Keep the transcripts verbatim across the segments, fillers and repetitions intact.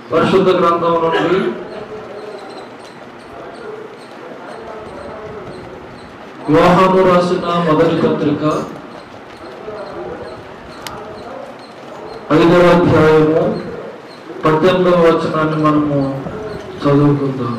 పరిశుద్ధ గ్రంథం నుండి యోహాను రాసిన మొదటి పత్రిక ఐదవ అధ్యాయము పద్దెనిమిదవ వచనాన్ని మనము చదువుకుందాం.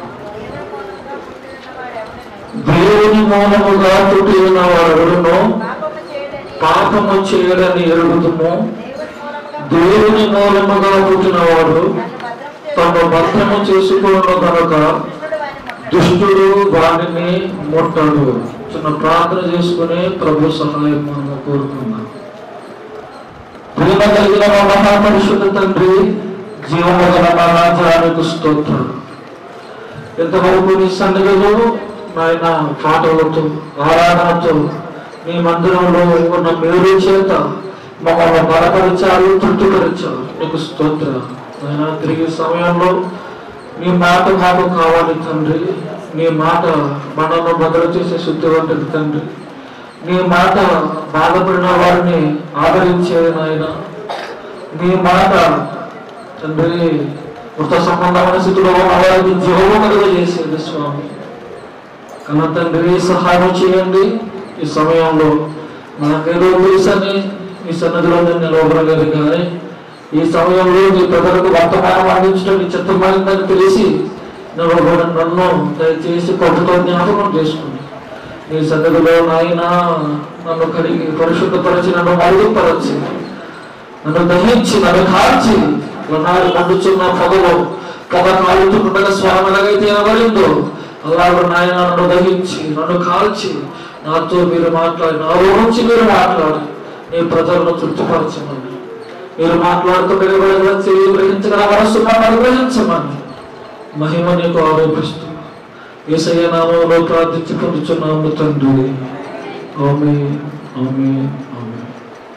దేవుని మూలముగా పుట్టి ఉన్న వారెవరునో పాపము చేయడని ఎరుగుతుము. దేవుని మూలముగా పుట్టినవాడు తమ భద్రము చేసుకున్న కనుక దుష్టుడు వాడిని ముట్టడు. చిన్న ప్రార్థన చేసుకుని ప్రభు సహాయం మనం కోరుకుందాం. ప్రేమ కలిగిన మా మహాపరిశుద్ధ తండ్రి, జీవము గల మా రాజ్యానికి స్తోత్రం. ఎంతవరకు నీ సన్నిధిలో నాయన పాటలతో ఆరాధనతో మీ మందిరంలో ఉన్న మేలు చేత మమ్మల్ని బలపరిచారు, తృప్తిపరిచారు. నీకు స్తోత్రం. ఆయన తిరిగి సమయంలో మీ మాట మాకు కావాలి తండ్రి. నీ మాట మనను భద్ర చేసే శుద్ధి వంటిది తండ్రి. నీ మాట బాధపడిన వారిని ఆదరించేది నాయన. నీ మాట తండ్రి మృత సంబంధమైన స్థితిలో ఉన్న వారికి జీవము కలుగజేసేది స్వామి. కన్నా తండ్రి సహాయం చేయండి. ఈ సమయంలో నాకేదో తెలుసని ఈ సన్నదిలో నేను నిలవగలగదు, కానీ ఈ సమయంలో నీ ప్రజలకు వర్తమానం అందించడం నీ చిత్తమైందని తెలిసి నిలవబడిన నన్ను దయచేసి కొత్తతో జ్ఞాపకం చేసుకుని నీ సన్నిధిలో నాయన నన్ను కడిగి పరిశుద్ధపరిచి నన్ను మరుగుపరచి నన్ను దహించి నన్ను కాల్చి నాడు మండుచున్న పొగలో పొగ కాలుతుండగా స్వామి ఎలాగైతే ఎవరిందో అలాగే నాయన నన్ను దహించి నన్ను కాల్చి నాతో మీరు మాట్లాడి నా నుంచి మీరు మాట్లాడి నీ ప్రజలను తృప్తిపరచమని, మీరు మాట్లాడుతూ మీరు గ్రహించగల మనస్సును అనుగ్రహించమని మహిమ నీకు ఆరోపిస్తూ యేసయ్య నామములో ప్రార్థించి పొందుచున్నాము తండ్రి. ఆమేన్, ఆమేన్, ఆమేన్.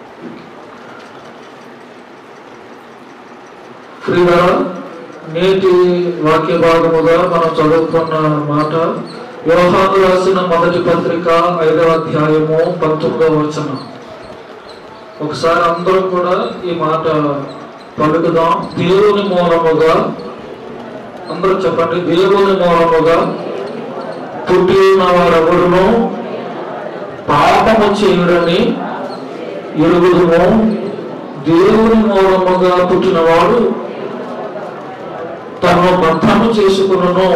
ప్రియులారా, నేటి వాక్య భాగముగా మనం చదువుకున్న మాట యోహాను రాసిన మొదటి పత్రిక ఐదవ అధ్యాయము పంతొమ్మిదవ వచనం. ఒకసారి అందరూ కూడా ఈ మాట పలుకుదాం. దేవుని మూలముగా, అందరూ చెప్పండి, దేవుని మూలముగా పుట్టి ఉన్న వారెవరునో పాపము చేయుడని ఎరుగుదుము. దేవుని మూలముగా పుట్టినవాడు తను బద్ధము చేసుకును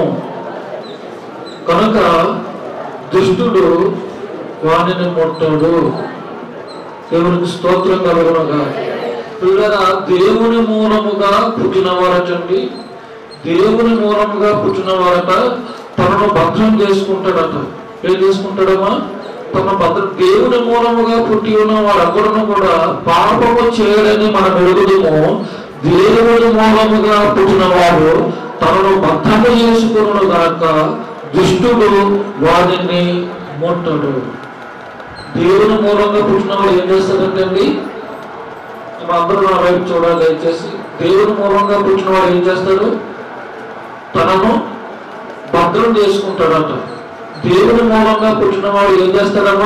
కనుక దుష్టుడు వాణిని ముట్టడు. దేవునికి స్తోత్రం కలుగునుగా. పిల్లరా, దేవుని మూలముగా పుట్టినవారటండి, దేవుని మూలముగా పుట్టినవారట తనను భద్రం చేసుకుంటాడట. ఏం చేసుకుంటాడమ్మా? తన భద్ర దేవుని మూలముగా పుట్టి ఉన్న వారెవరును కూడా పాపము చేయడని మనం ఎరుగుదుము. దేవుని మూలముగా పుట్టినవాడు తనను భద్రము చేసుకును గాక దుష్టుడు వాడిని ముట్టడు. దేవుని మూలంగా పుట్టినవాడు ఏం చేస్తాడంటే అండి, అందరూ నా వైపు చూడాలి దయచేసి. దేవుని మూలంగా పుట్టినవాడు ఏం చేస్తాడు? తనను భద్రం చేసుకుంటాడట. దేవుని మూలంగా పుట్టినవాడు ఏం చేస్తాడమ్మా?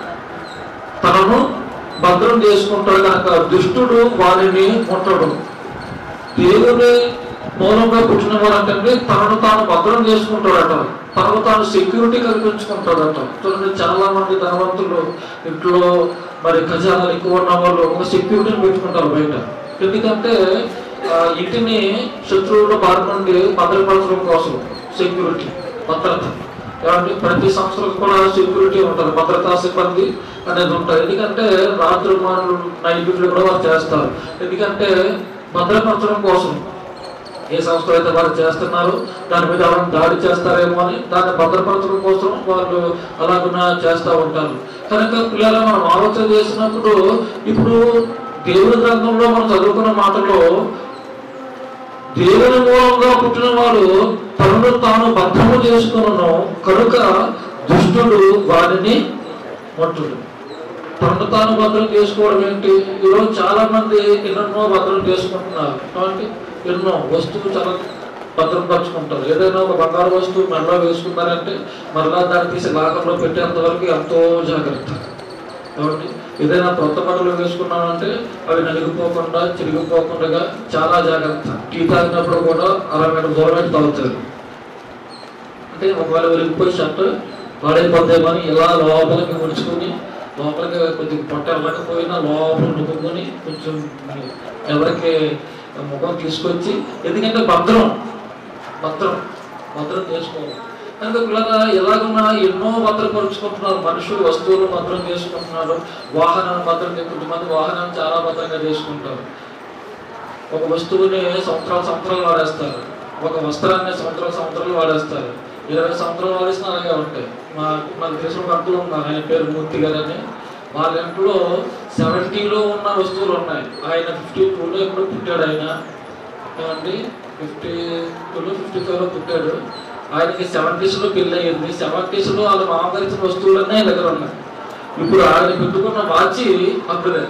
తనను భద్రం చేసుకుంటాడు కనుక దుష్టుడు వారిని ముట్టడు. దేవుని మూలంగా పుట్టినవాడు అంటే తనను తాను భద్రం చేసుకుంటాడట, తనను తాను సెక్యూరిటీ కల్పించుకుంటాడట. చూడండి, చాలా మంది ధనవంతులు ఇంట్లో మరి ఖజానాలు ఎక్కువ ఉన్న వాళ్ళు ఒక సెక్యూరిటీని పెట్టుకుంటారు బయట. ఎందుకంటే ఇంటిని శత్రువుల బారి నుండి భద్రపరచడం కోసం సెక్యూరిటీ, భద్రత. కాబట్టి ప్రతి సంస్థలకు కూడా సెక్యూరిటీ ఉంటుంది, భద్రతా సిబ్బంది అనేది ఉంటుంది. ఎందుకంటే రాత్రి మాటలు నైట్లు కూడా వారు చేస్తారు. ఎందుకంటే భద్రపరచడం కోసం. ఏ సంస్థలు అయితే వారు చేస్తున్నారు దాని మీద ఎవరైనా దాడి చేస్తారేమో అని దాన్ని భద్రపరచడం కోసం వాళ్ళు అలాగున్నా చేస్తూ ఉంటారు. కనుక పిల్లలు మనం ఆలోచన చేసినప్పుడు ఇప్పుడు దేవుని గ్రంథంలో మనం చదువుకున్న మాటలో దేవుని మూలంగా పుట్టిన వాడు తనను తాను భద్రము చేసుకున్నాను కనుక దుష్టుడు వారిని ముట్టడు. తనను తాను భద్రం చేసుకోవడం ఏంటి? ఈరోజు చాలా మంది ఎన్నెన్నో భద్రం చేసుకుంటున్నారు. కాబట్టి ఎన్నో వస్తువులు చాలా భద్రపరుచుకుంటారు. ఏదైనా ఒక బంగారు వస్తువు మెడలో వేసుకున్నారంటే మరలా దాన్ని తీసి లాకంలో పెట్టేంత వరకు ఎంతో జాగ్రత్త. కాబట్టి ఏదైనా కొత్త బట్టలు వేసుకున్నామంటే అవి నలిగిపోకుండా చిరిగిపోకుండా చాలా జాగ్రత్త. టీ తాగినప్పుడు కూడా అరవై మీటర్ దూరం పెట్టి తాగుతారు. అంటే ఒకవేళ వెలిగిపోయి షర్ట్ పాడైపోతామని ఇలా లోపలికి ముడుచుకొని లోపలికి కొద్దిగా పొట్ట వెళ్ళకపోయినా లోపల నువ్వుకొని కొంచెం ఎవరికి ముఖం తీసుకొచ్చి, ఎందుకంటే భద్రం భద్రం భద్రం చేసుకోవాలి. కనుక పిల్లల ఎలాగున్నా ఎన్నో భద్రపరుచుకుంటున్నారు. మనుషులు వస్తువులు భద్రం చేసుకుంటున్నారు. వాహనాన్ని భద్రం కొంతమంది వాహనాన్ని చాలా భద్రంగా చేసుకుంటారు. ఒక వస్తువుని సంవత్సరాలు సంవత్సరాలు వాడేస్తారు. ఒక వస్త్రాన్ని సంవత్సరాలు సంవత్సరాలు వాడేస్తారు. ఇరవై సంవత్సరాలు వాడేసిన అలాగే ఉంటాయి. మా నాకు తెలిసిన ఒక అంకులు ఉన్నారు, ఆయన పేరు మూర్తి గారు అని. వాళ్ళ ఇంట్లో సెవెంటీలో ఉన్న వస్తువులు ఉన్నాయి. ఆయన ఫిఫ్టీ టూలో ఎప్పుడు పుట్టాడు. ఆయన ఏమండి ఫిఫ్టీ టూలో ఫిఫ్టీ ఫైవ్లో పుట్టాడు. ఆయనకి సెవెంటీస్లో పెళ్ళి అయ్యింది. సెవెంటీస్లో వాళ్ళ మామగారిచిన వస్తువులన్నీ ఆయన దగ్గర ఉన్నాయి. ఇప్పుడు ఆయన పెట్టుకున్న వాచి అప్పుడే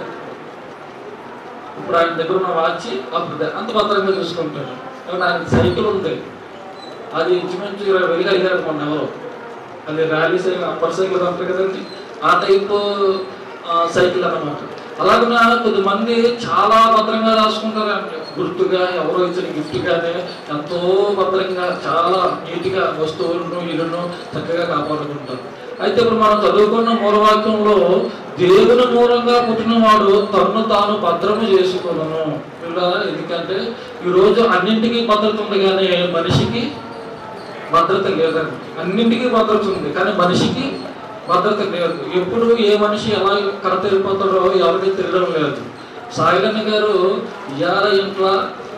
ఇప్పుడు ఆయన దగ్గర ఉన్న వాచి అప్పుడే అంత భద్రంగా చూసుకుంటాడు. కాబట్టి ఆయన సైకిల్ ఉంది, అది ఇంచుమించు ఇరవై వేలు అడిగారు మొన్న ఎవరు. అది ర్యాలీ సైకిల్, అంబర్ సైకిల్ అంటారు కదండి, ఆ టైపు సైకిల్ అన్నమాట. అలాగే కొద్దిమంది చాలా భద్రంగా రాసుకుంటారండి. గుర్తుగా ఎవరో ఇచ్చిన గిఫ్ట్ కానీ ఎంతో భద్రంగా చాలా నీట్గా వస్తువులను ఇల్లును చక్కగా కాపాడుకుంటారు. అయితే ఇప్పుడు మనం చదువుకున్న మూలవాక్యంలో దేవుని మూలంగా పుట్టినవాడు తన్ను తాను భద్రము చేసుకున్నాను. ఎందుకంటే ఈరోజు అన్నింటికీ భద్రత ఉంది కానీ మనిషికి భద్రత లేదండి. అన్నింటికీ భద్రత ఉంది కానీ మనిషికి భద్రత లేదు. ఎప్పుడు ఏ మనిషి ఎలా కరతెరిపోతాడో ఎవరికి తెలియడం లేదు. సాయిలన్న గారు ఇయాల ఇంట్లో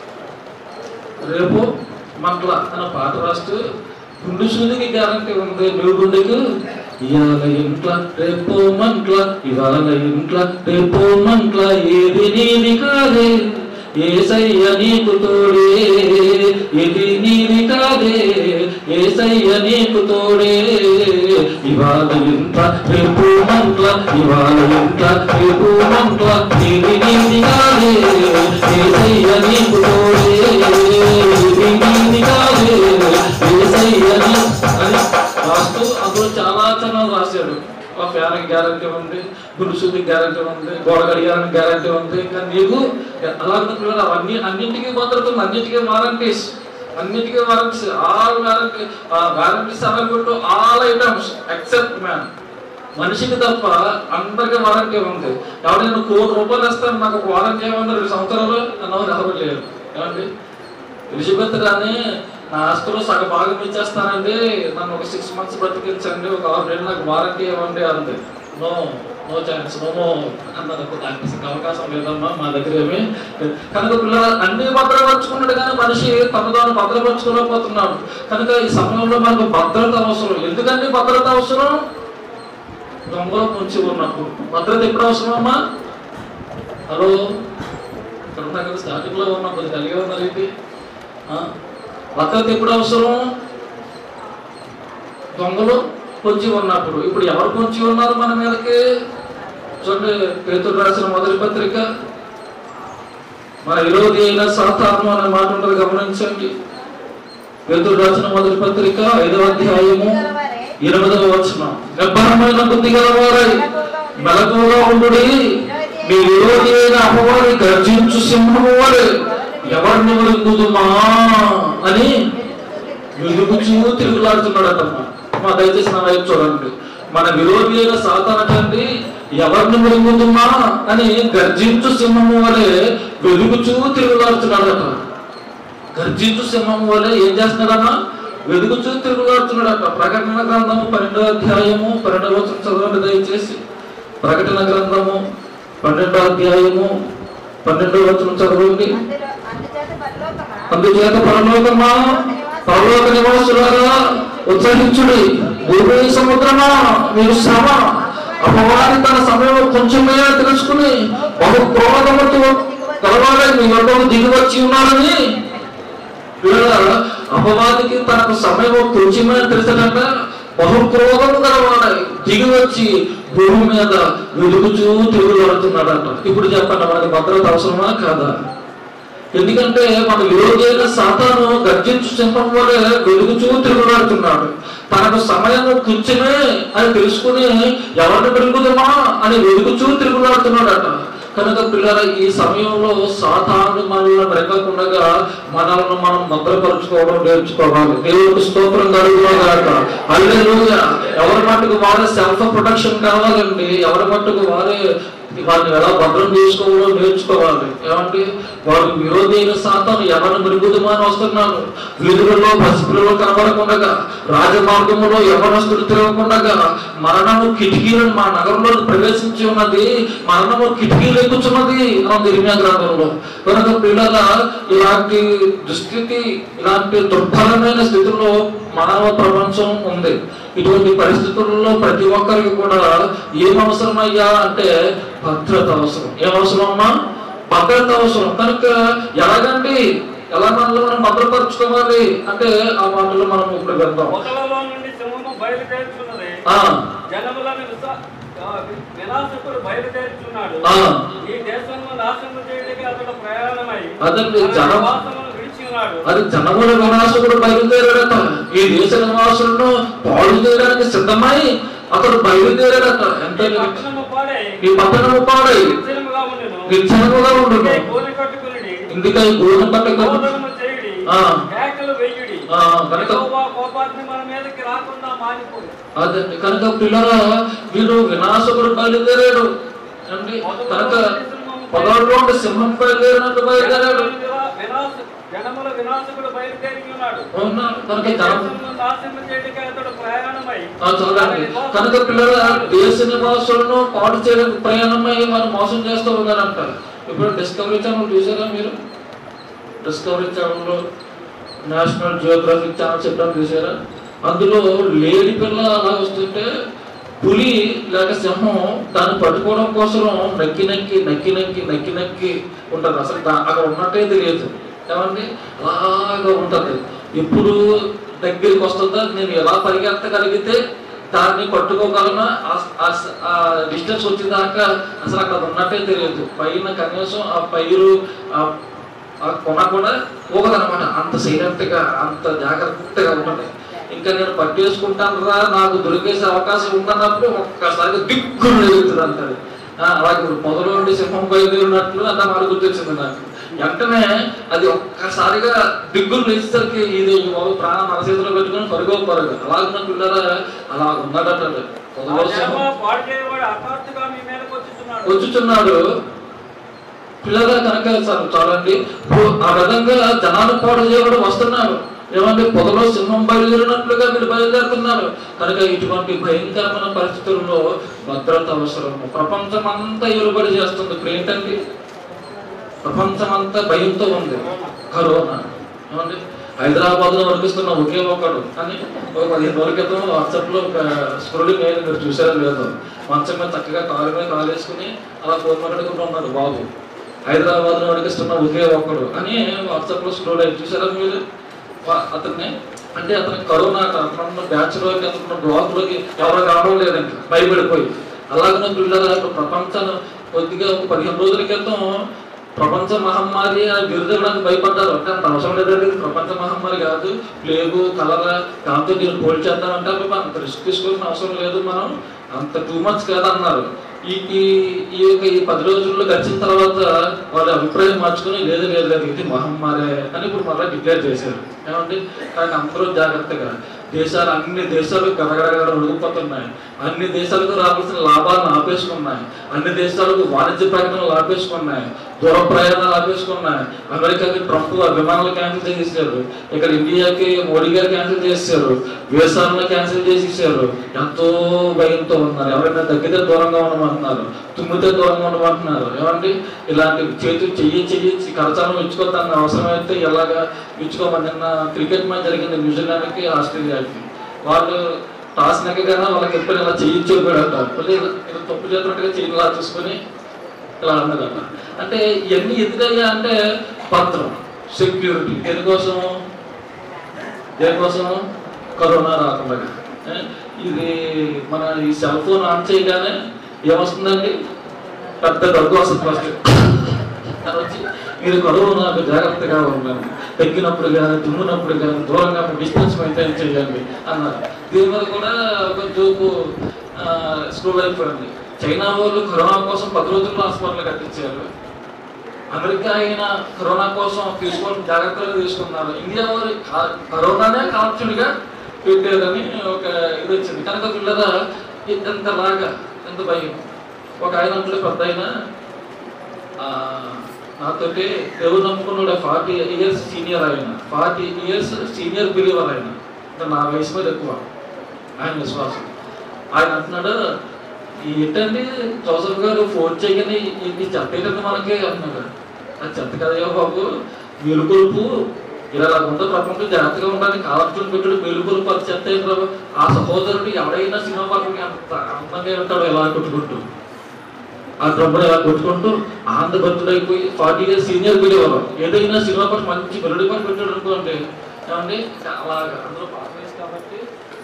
రేపు మంటల అన్న పాట రాస్తూ గుండు సూదికి గ్యారంటీ ఉంది, నువ్వు గుండెకు ఇవాళ ఇంట్లో రేపు మంటల, ఇవాళ ఇంట్లో రేపు మంటల, ఏది నీది కాదే ఏసయ్య నీకు తోడే, ఇది నీది కాదే ఏసయ్య నీకు తోడే, ఇవాళ ఇంత రేపు మంటల, ఇవాళ ఇంత రేపు మంటల, ఇది నీది కాదే ఏసయ్య నీకు తోడే, ఇది నీది కాదే ఏసయ్య అని రాస్తూ అందులో చాలా చాలా రాశాడు. ఆ ఫ్యాన్కి గ్యారంటీ ఉంది, గురుసుకి గ్యారంటీ ఉంది, గోడ గడియారానికి గ్యారంటీ ఉంది. ఇంకా నీకు అలాగే పిల్లలు అవన్నీ అన్నింటికీ భద్రత ఉంది, అన్నింటికీ వారంటీస్, అన్నింటికీ వారంటీస్, ఆల్ వారంటీ వారంటీస్ అన్నట్టు ఆల్ ఐటమ్స్ ఎక్సెప్ట్ మ్యాన్. మనిషికి తప్ప అందరికీ వారంటీ ఉంది. ఎవరైనా కోటి రూపాయలు ఇస్తాను నాకు ఒక వారంటీ ఏమన్నా రెండు సంవత్సరాలు అన్నవారు ఎవరు లేరు. ఏమండి ఎలిజబెత్ రాని నా ఆస్తులో సగం భాగం ఇచ్చేస్తానండి, నన్ను ఒక సిక్స్ మంత్స్ బ్రతికించండి, ఒక ఆరు నెలలు నాకు వారంటీ ఇవ్వండి అంది. No no chance, no no అన్నది. దానికి అవకాశం లేదమ్మా మా దగ్గర ఏమి. కనుక పిల్లలు అన్ని భద్రపరుచుకున్నాడు కానీ మనిషి తను తాను భద్రపరచుకోలేకపోతున్నాడు. కనుక ఈ సమయంలో మనకు భద్రత అవసరం. ఎందుకంటే భద్రత అవసరం దొంగలో ముంచి ఉన్నప్పుడు. భద్రత ఎప్పుడు అవసరం అమ్మా? హలో ఇక్కడ ఉన్నా కదా, స్టార్టింగ్ లో ఉన్నాం, కొద్దిగా కలిగే ఉన్నారు ఏంటి? భద్రత ఎప్పుడు అవసరం? దొంగలు పొంచి ఉన్నప్పుడు. ఇప్పుడు ఎవరు పొంచి ఉన్నారు మన మీదకి? చూడండి, పేతురు రాసిన మొదటి పత్రిక, మన విరోధి అయిన సాతాను అనే మాట ఉంటుంది, గమనించండి. పేతురు రాసిన మొదటి పత్రిక ఐదవ అధ్యాయము ఎనిమిదవ వచనం, నిర్భరమైన బుద్ధి గలవారై మెలకువగా ఉండుడి, మీ విరోధి అయిన అపవాది గర్జించు సింహము వలె ఎవరిని వెలుగుదుమా అని వెలుగుచూ తిరుగులాడుతున్నాడటమ్మా. మా దయచేసి నా వైపు చూడండి. మన విరోధి అయిన సాతానటండి ఎవరిని వెలుగుదుమా అని గర్జించు సింహము వలె వెలుగుచూ తిరుగులాడుతున్నాడట. గర్జించు సింహము వలె ఏం చేస్తున్నాడమ్మా? వెలుగుచూ తిరుగులాడుతున్నాడట. ప్రకటన గ్రంథము పన్నెండవ అధ్యాయము పన్నెండవ వచనం చదవండి దయచేసి. ప్రకటన గ్రంథము పన్నెండవ అధ్యాయము పన్నెండవ వచనం చదవండి. అందుచేత పరలోకమా, పరలోక నివాసులారా ఉత్సహించుడి, భూమి సముద్రమా మీరు శ్రమ, అపవాది తన సమయం కొంచెమే తెలుసుకుని బహు క్రోధముతో కలవాలని మీ వద్దకు దిగి వచ్చి ఉన్నారని. అపవాదికి తనకు సమయం కొంచెమే తెలిసినట్ట బహు క్రోధము కలవాలని దిగి వచ్చి భూమి మీద వెలుగుచూ తిరుగులాడుతున్నాడట. ఇప్పుడు చెప్పండి, మనకి భద్రత అవసరమా కాదా? ఎందుకంటే మన విరోధి అయిన సాతాను గర్జించు సింహం వలె వెలుగుచూ తిరుగులాడుతున్నాడు. తనకు సమయం కొంచెమే అని తెలుసుకుని ఎవరిని పెరుగుదమా అని వెతుకుచూ తిరుగులాడుతున్నాడట. కనుక పిల్లల ఈ సమయంలో సాతాను మనల్ని బ్రతకకుండా మనల్ని మనం భద్రపరుచుకోవడం నేర్చుకోవాలి. దేవుడికి స్తోత్రం కలుగుగాక. హల్లెలూయా. ఎవరి మట్టుకు వారే సెల్ఫ్ ప్రొటెక్షన్ కావాలండి. ఎవరి మట్టుకు వారే వారిని ఎలా భద్రం చేసుకోవడం నేర్చుకోవాలి. ఏమంటే వారు విరోధి అయిన సాతాను ఎవరిని మరుగుదమని వస్తున్నాను. వీధులలో పసిపిల్లలు కనబడకుండా, రాజమార్గంలో యవనస్తులు తిరగకుండా, మరణము కిటికీలను మా నగరంలో ప్రవేశించి ఉన్నది, మరణము కిటికీలు ఎక్కుచున్నది అని ఇర్మియా గ్రంథంలో. కనుక పిల్లల ఇలాంటి దుస్థితి, ఇలాంటి దుర్బలమైన స్థితిలో మానవ ప్రపంచం ఉంది. ఇటువంటి పరిస్థితుల్లో ప్రతి ఒక్కరికి కూడా ఏం అవసరమయ్యా అంటే భద్రత అవసరం. ఏం అవసరం అమ్మా? భద్రత అవసరం. కనుక ఎలాగండి, ఎలా మనల్ని మనం భద్రపరచుకోవాలి అంటే ఆ మాటలు మనం ఇప్పుడు వెళ్దాం. అదండి జనం, అది జనముల వినాశకుడు బయలుదేరాడట. ఈ దేశ నివాసులను పాడు చేయడానికి సిద్ధమై అతడు బయలుదేరాడట. అంటే ఈ పట్టణము పాడై నిర్జనముగా ఉండును. ఇందుకై గోధుమ పట్టణం అదండి. కనుక పిల్లరా వీడు వినాశకుడు బయలుదేరాడు అండి. కనుక పొలంలో సింహం బయలుదేరినట్టు బయలుదేరాడు. కనుక పిల్లల దేశ నివాసులను పాడు చేయడానికి ప్రయాణమై మనం మోసం చేస్తూ ఉన్నారంట. ఇప్పుడు డిస్కవరీ ఛానల్ చూసారా మీరు? డిస్కవరీ ఛానల్లో నేషనల్ జియోగ్రఫిక్ ఛానల్ చెప్పడం చూసారా? అందులో లేడి పిల్ల అలా వస్తుంటే పులి లేక సింహం దాన్ని పట్టుకోవడం కోసం నక్కి నక్కి నక్కి నక్కి నక్కి నక్కి ఉంటుంది. అసలు అక్కడ ఉన్నట్టే తెలియదు. ఏమండి అలాగా ఉంటుంది. ఎప్పుడు దగ్గరికి వస్తుందో నేను ఎలా పరిగెత్తగలిగితే దాన్ని పట్టుకోగలనా, ఆ డిస్టెన్స్ వచ్చేదాకా అసలు అక్కడ ఉన్నట్టే తెలియదు. పైన కనీసం ఆ పైరు ఆ కొన కూడా పోగదనమాట. అంత సైలెంట్గా అంత జాగ్రత్తగా ఉంటుంది. ఇంకా నేను పట్టేసుకుంటాను రా, నాకు దొరికేసే అవకాశం ఉందన్నప్పుడు ఒక్కసారిగా దిక్కులు ఎదుగుతుంది అంటారు. అలాగే ఇప్పుడు పొదలో ఉండి సింహం బయలుదేరినట్లు అంత మాట గుర్తొచ్చింది నాకు. వెంటనే అది ఒక్కసారిగా దిగ్గులు లేచేసరికి ఇది ప్రాణం మన చేతిలో పెట్టుకుని పరుగో పరుగు అలాగున్న పిల్లల అలా ఉన్నాడట. వచ్చుచున్నాడు పిల్లల కనుక చాలండి. ఆ విధంగా జనాలు పాడు చేయడం వస్తున్నారు. ఏమంటే పొదలో సింహం బయలుదేరినట్లుగా వీళ్ళు బయలుదేరుతున్నారు. కనుక ఇటువంటి భయంకరమైన పరిస్థితుల్లో భద్రత అవసరము. ప్రపంచం అంతా ఎలుబడి చేస్తుంది. ఇప్పుడు ఏంటండి, ప్రపంచం అంతా భయంతో ఉంది. కరోనా ఏమండి హైదరాబాద్ లో వరకిస్తున్న ఒకే ఒకడు అని ఒక పదిహేను రోజుల క్రితం వాట్సాప్ లో ఒక స్క్రోలింగ్ అయ్యింది. మీరు చూసారో లేదో? మంచం మీద చక్కగా కాలు మీద కాలు వేసుకుని అలా ఫోన్ మాట్లాడుకుంటూ ఉన్నాడు బాబు. హైదరాబాద్ లో వరకిస్తున్న ఒకే ఒకడు అని వాట్సాప్ లో స్క్రోల్ అయ్యి చూసారా మీరు అతన్ని? అంటే అతనికి కరోనా అతను బ్యాచ్ లోకి అతను బ్లాక్ లోకి ఎవరు రావడం లేదండి, భయపడిపోయి. అలాగే పిల్లలు ప్రపంచాన్ని కొద్దిగా ఒక పదిహేను రోజుల క్రితం ప్రపంచ మహమ్మారి అని బిరుదడానికి భయపడ్డారు. అంటే అంత అవసరం లేదండి, ప్రపంచ మహమ్మారి కాదు, ప్లేగు కలరా దాంతో దీన్ని పోల్చేద్దామంటే అంత రిస్క్ తీసుకోవాల్సిన అవసరం లేదు, మనం అంత టూ మచ్ కాదన్నారు. ఈ ఈ యొక్క ఈ పది రోజుల్లో గడిచిన తర్వాత వాళ్ళ అభిప్రాయం మార్చుకుని లేదు లేదు లేదు ఇది మహమ్మారి అని ఇప్పుడు మళ్ళీ డిక్లేర్ చేశారు. ఏమంటే కానీ అందరూ జాగ్రత్తగా దేశాలు అన్ని దేశాలు గడగడగడ ఒడిగిపోతున్నాయి. అన్ని దేశాలకు రావాల్సిన లాభాలను ఆపేసుకున్నాయి. అన్ని దేశాలకు వాణిజ్య ప్రకటనలు ఆపేసుకున్నాయి. దూర ప్రయాణాలు ఆపేసుకున్నాయి. అమెరికాకి ట్రంప్ విమానాలు క్యాన్సిల్ చేసేసారు. ఇక్కడ ఇండియాకి మోడీ గారు క్యాన్సిల్ చేశారు. వీసాలను క్యాన్సిల్ చేసేసారు. ఎంతో భయంతో ఉన్నారు. ఎవరైనా తగ్గితే దూరంగా ఉండమంటున్నారు, తుమ్మితే దూరంగా ఉండమంటున్నారు. ఏమండి ఇలాంటి చేతులు చెయ్యి చెయ్యి కరచాలను ఇచ్చుకోవద్దని అవసరమైతే ఎలాగా ఇచ్చుకోమని. నిన్న క్రికెట్ మ్యాచ్ జరిగింది న్యూజిలాండ్కి ఆస్ట్రేలియాకి. వాళ్ళు టాస్ నెగ్గగానే వాళ్ళకి ఎప్పుడు ఇలా చెయ్యి చూపాడట. మళ్ళీ ఇలా తప్పు చేసినట్టుగా చెయ్యిలా చూసుకొని ఇలా అన్నదట. అంటే ఇవన్నీ ఎందుకయ్యా అంటే భద్రం, సెక్యూరిటీ. దేనికోసం దేనికోసం కరోనా రాకుండా. ఇది మన ఈ సెల్ ఫోన్ ఆన్ చేయగానే ఏమొస్తుందండి? పెద్ద దగ్గు వస్తుంది. ఫస్ట్ అని వచ్చి మీరు కరువు నాకు జాగ్రత్తగా ఉండండి, తగ్గినప్పుడు కానీ తుమ్మినప్పుడు కానీ దూరంగా డిస్టెన్స్ మెయింటైన్ చేయండి అన్నారు. దీని మీద కూడా ఒక జోకు స్క్రూవ్ అయిపోయింది. చైనా వాళ్ళు కరోనా కోసం పది రోజుల్లో హాస్పిటల్ కట్టించారు. అమెరికా అయిన కరోనా కోసం తీసుకోవాల్సిన జాగ్రత్తలు తీసుకున్నారు. ఇండియా వారు కరోనానే కాల్చుడిగా పెట్టారని ఒక ఇది వచ్చింది. కనుక పిల్లల ఎంతలాగా ఎంత భయం. ఒక ఆయన అంటే పెద్ద ఆయన నాతోటి దేవుడు నమ్ముకున్నాడు. ఫార్టీ ఇయర్స్ సీనియర్ ఆయన, ఫార్టీ ఇయర్స్ సీనియర్ బిలీవర్ ఆయన, అంటే నా వయసు మీద ఎక్కువ ఆయన విశ్వాసం. ఆయన అంటున్నాడు, ఏంటండి జోసఫ్ గారు ఫోన్ చేయని ఇది చెత్త ఏంటంటే మనకి అంటున్నాడు. అది చెత్త కదయ్యో బాబు, మేలుకొలుపు ఇలా ఉంటే ప్రపంచం జాగ్రత్తగా ఉండాలి, కాలక్షేపం పెట్టాడు మేలుకొలుపు అది చెత్త అయిన బాబు. ఆ సహోదరుడు ఎవడైనా సినిమా పక్కన అంత అందంగా ఉంటాడు ఎలా కొట్టుకుంటూ, ఆ డ్రమ్ములు ఎలా కొట్టుకుంటూ ఆనందభక్తుడైపోయి ఫార్టీ ఇయర్స్ సీనియర్ బిలీవర్ ఏదైనా సినిమా పట్ల మంచి మెలడీ పాట పెట్టాడు అనుకోండి. ఏమండి అలాగా అందులో పాట వేసి కాబట్టి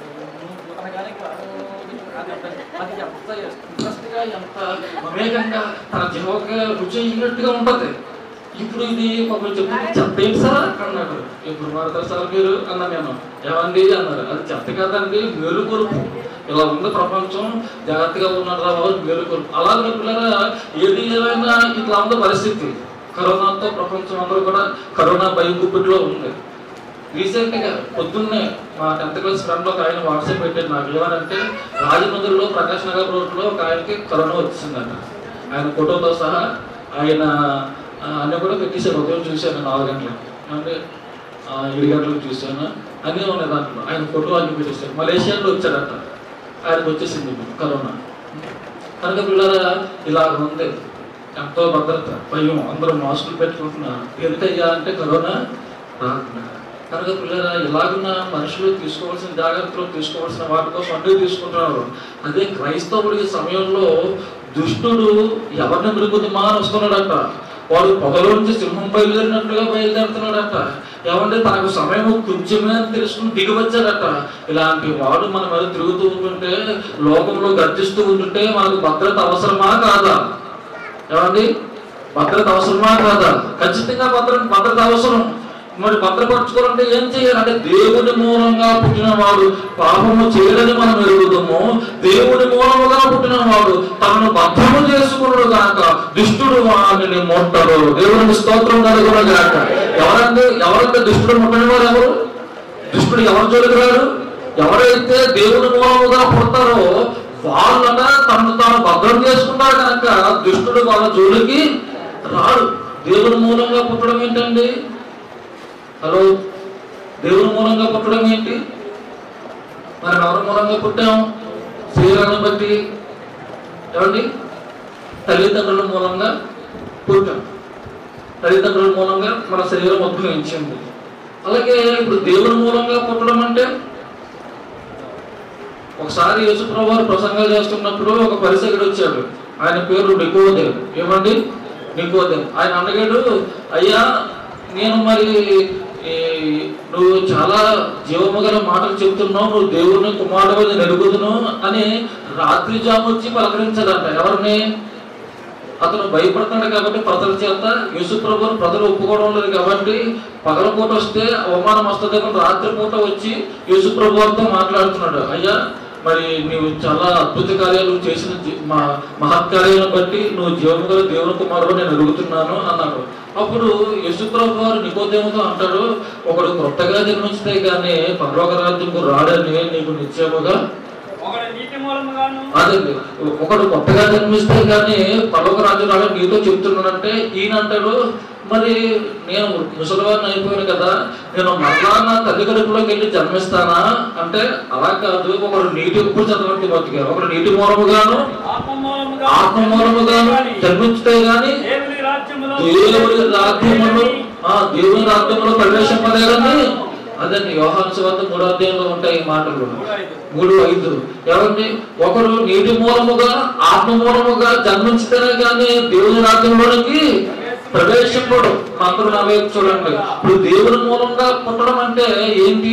అది ఎంత ఇంట్రెస్ట్గా ఎంత మమేకంగా తన జీవక రుచి అయినట్టుగా ఉంటుంది. ఇప్పుడు ఇది పాపం చెప్పి చెత్త ఏంటి సార్ అన్నాడు. ఎప్పుడు మాడతారు సార్ మీరు అన్నా నేను. ఏమండి అన్నారు. అది చెత్త కాదండి, మేలుకొలుపు. ఇలా ఉంది ప్రపంచం, జాగ్రత్తగా ఉన్నాడు రా బాబు, మేలుకొలుపు. అలాగే పిల్లరా ఏది ఏమైనా ఇట్లా ఉంది పరిస్థితి. కరోనాతో ప్రపంచం అందరూ కూడా కరోనా భయం గుప్పిట్లో ఉంది. రీసెంట్గా పొద్దున్నే మా టెన్త్ క్లాస్ ఫ్రెండ్ ఒక ఆయన వాట్సాప్ పెట్టాడు నాకు. ఏమనంటే రాజమండ్రిలో ప్రకాష్ నగర్ రోడ్లో ఒక ఆయనకి కరోనా వచ్చిందంట. ఆయన ఫోటోతో సహా ఆయన అన్నీ కూడా పెట్టేశాను. ఉదయం చూశాను నాలుగు గంటలకు, అంటే ఏడు గంటలకు చూశాను. అన్నీ ఉన్నాయి దాంట్లో. ఆయన ఫోటో అన్ని పెట్టేశారు. మలేషియాలో వచ్చాడట, ఆయనకు వచ్చేసింది కరోనా. కనుక పిల్లరా ఇలా ఉంది, ఎంతో భద్రత, భయం, అందరూ మాస్కులు పెట్టుకుంటున్నారు. ఎందుకయ్యా అంటే కరోనా రాకుండా. కనుక పిల్లరా ఇలాగున్న మనుషులు తీసుకోవాల్సిన జాగ్రత్తలు తీసుకోవాల్సిన వాటి కోసం అన్నీ తీసుకుంటున్నారు. అదే క్రైస్తవుడి సమయంలో దుష్టుడు ఎవరిని మృగుదమా అని వస్తున్నాడట. వాడు పొగలో నుంచి సింహం బయలుదేరినట్లుగా బయలుదేరుతున్నాడట. ఏమంటే తనకు సమయం కొంచెమే తెలుసుకుని దిగి వచ్చాడట. ఇలాంటి వాడు మన మీద తిరుగుతూ ఉంటుంటే, లోకంలో గర్జిస్తూ ఉంటుంటే మనకు భద్రత అవసరమా కాదా? ఏమండి భద్రత అవసరమా కాదా? ఖచ్చితంగా భద్రత భద్రత అవసరం. మరి భద్రపరచుకోవాలంటే ఏం చేయాలంటే దేవుని మూలంగా పుట్టినవాడు పాపము చేయడని మనం ఎరుగుతాము. దేవుని మూలముగా పుట్టినవాడు తనను భద్రము చేసుకున్నాడు గాక దుష్టుడు వాడిని ముట్టడు. దేవునికి స్తోత్రం కలుగును గాక. ఎవరంటే ఎవరంటే దుష్టుడు ముట్టని వారు ఎవరు? దుష్టుడు ఎవరి జోలికి రాడు? ఎవరైతే దేవుని మూలముగా పుడతారో వాళ్ళన తనను తాను భద్రం చేసుకున్నారు కనుక దుష్టుడు వాళ్ళ జోలికి రాడు. దేవుని మూలంగా పుట్టడం ఏంటండి? హలో, దేవుని మూలంగా పుట్టడం ఏంటి? మనం ఎవరి మూలంగా పుట్టాం? శరీరాన్ని బట్టి. ఏమండి తల్లిదండ్రుల మూలంగా పుట్టాం. తల్లిదండ్రుల మూలంగా మన శరీరం ఉద్భవించింది. అలాగే ఇప్పుడు దేవుని మూలంగా పుట్టడం అంటే, ఒకసారి యేసుప్రభువు వారు ప్రసంగాలు చేస్తున్నప్పుడు ఒక పరిసయుడు వచ్చాడు. ఆయన పేరు నికోదేము. ఏమండి నికోదేము. ఆయన అడిగాడు, అయ్యా నేను మరి నువ్వు చాలా జీవము గల మాటలు చెప్తున్నావు, నువ్వు దేవుని కుమారుడు నేను ఎరుగుదును అని రాత్రి జాము వచ్చి పలకరించాడంట. ఎవరిని? అతను భయపడుతున్నాడు కాబట్టి ప్రజల చేత. యేసుప్రభువుని ప్రజలు ఒప్పుకోవడం లేదు కాబట్టి పగలపూట వస్తే అవమానం వస్తుందేమో రాత్రిపూట వచ్చి యేసుప్రభువుతో మాట్లాడుతున్నాడు. అయ్యా మరి నువ్వు చాలా అద్భుత కార్యాలు చేసిన మా మహత్కార్యాలను బట్టి నువ్వు జీవము గల దేవుని కుమారుడు నేను ఎరుగుతున్నాను అన్నాడు. అప్పుడు యేసుప్రభువు వారు నికోదేముతో అంటాడు, ఒకడు కొత్తగా జన్మిస్తే కానీ పరలోక రాజ్యంకు రాడని నీకు నిశ్చయముగా. అదండి, ఒకడు కొత్తగా జన్మిస్తే కానీ పరలోక రాజ్యం రాడని నీతో చెప్తున్నానంటే ఈయన అంటాడు, మరి నేను ముసలివారిని అయిపోయాను కదా, నేను మళ్ళా నా తల్లి కడుపులోకి వెళ్ళి జన్మిస్తానా అంటే అలా కాదు. ఒకడు నీటి ఉప్పు చదవండి బతికారు. ఒకడు నీటి మూలముగాను ఆత్మ మూలముగాను జన్మిస్తే గాని దేవుని రాజ్యములు ఆ దేవుని రాజ్యంలో ప్రవేశింపలేరని. అదండి యోహాను సువార్త మూడో అధ్యాయంలో ఉంటాయి ఈ మాటలు, మూడు ఐదు. ఎవరిని? ఒకడు నీటి మూలముగా ఆత్మ మూలముగా జన్మించితేనే కానీ దేవుని రాజ్యంలోనికి ప్రవేశింపడు. అందరూ నా వైపు చూడండి. ఇప్పుడు దేవుని మూలంగా పుట్టడం అంటే ఏంటి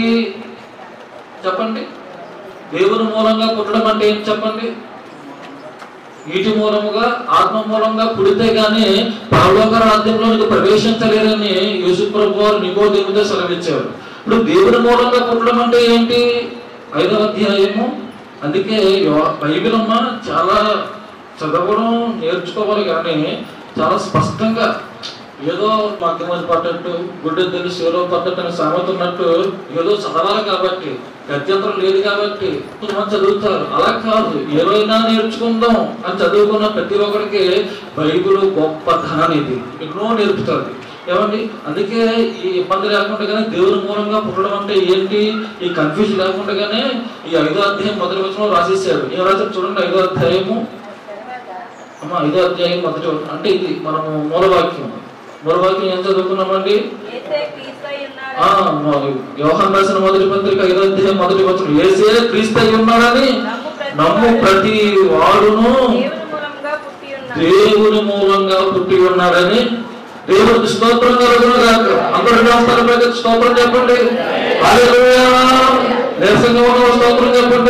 చెప్పండి? దేవుని మూలంగా పుట్టడం అంటే ఏంటి చెప్పండి? వీటి మూలముగా ఆత్మ మూలంగా పుడితే గానీ పరలోక రాజ్యంలోనికి ప్రవేశించలేరని యేసు ప్రభు వారు నికోదేముతో సెలవిచ్చారు. ఇప్పుడు దేవుని మూలంగా పుట్టడం అంటే ఏంటి? ఐదవ అధ్యాయము. అందుకే బైబిల్ అమ్మ చాలా చదవడం నేర్చుకోవాలి, కానీ చాలా స్పష్టంగా ఏదో మగ్గమని పట్టట్టు గుడ్డ తెలిసి శివలో పట్టట్టు అని సామెత ఉన్నట్టు ఏదో చదవాలి కాబట్టి, గత్యంతరం లేదు కాబట్టి కొంతమంది చదువుతారు. అలా కాదు, ఏవైనా నేర్చుకుందాం అని చదువుకున్న ప్రతి ఒక్కరికి బైబిల్ గొప్ప ధనాన్ని ఇది ఎన్నో నేర్పుతుంది. ఏమండి, అందుకే ఈ ఇబ్బంది లేకుండా కానీ దేవుని మూలంగా పుట్టడం అంటే ఏంటి ఈ కన్ఫ్యూజన్ లేకుండా గానే ఈ ఐదో అధ్యాయం మొదటి వచనంలో రాసేసాడు. ఏం రాశారు చూడండి. ఐదో అధ్యాయము అమ్మ ఐదో అధ్యాయం మొదటి అంటే ఇది మనము మూలవాక్యం. మూలవాక్యం ఏం చదువుకున్నామండి? యోహాను రాసిన మొదటి పత్రిక ఐదో అధ్యాయం మొదటి వచనం, యేసే క్రీస్తు అయి ఉన్నాడని నమ్ము ప్రతి వాడును దేవుని మూలంగా పుట్టి ఉన్నాడని దేవుడికి స్తోత్రం కలుగును గాక. అందరూ రాష్ట్రాలపై స్తోత్రం చెప్పండి. హల్లెలూయా. నీరసంగా ఉన్న స్తోత్రం చెప్పండి.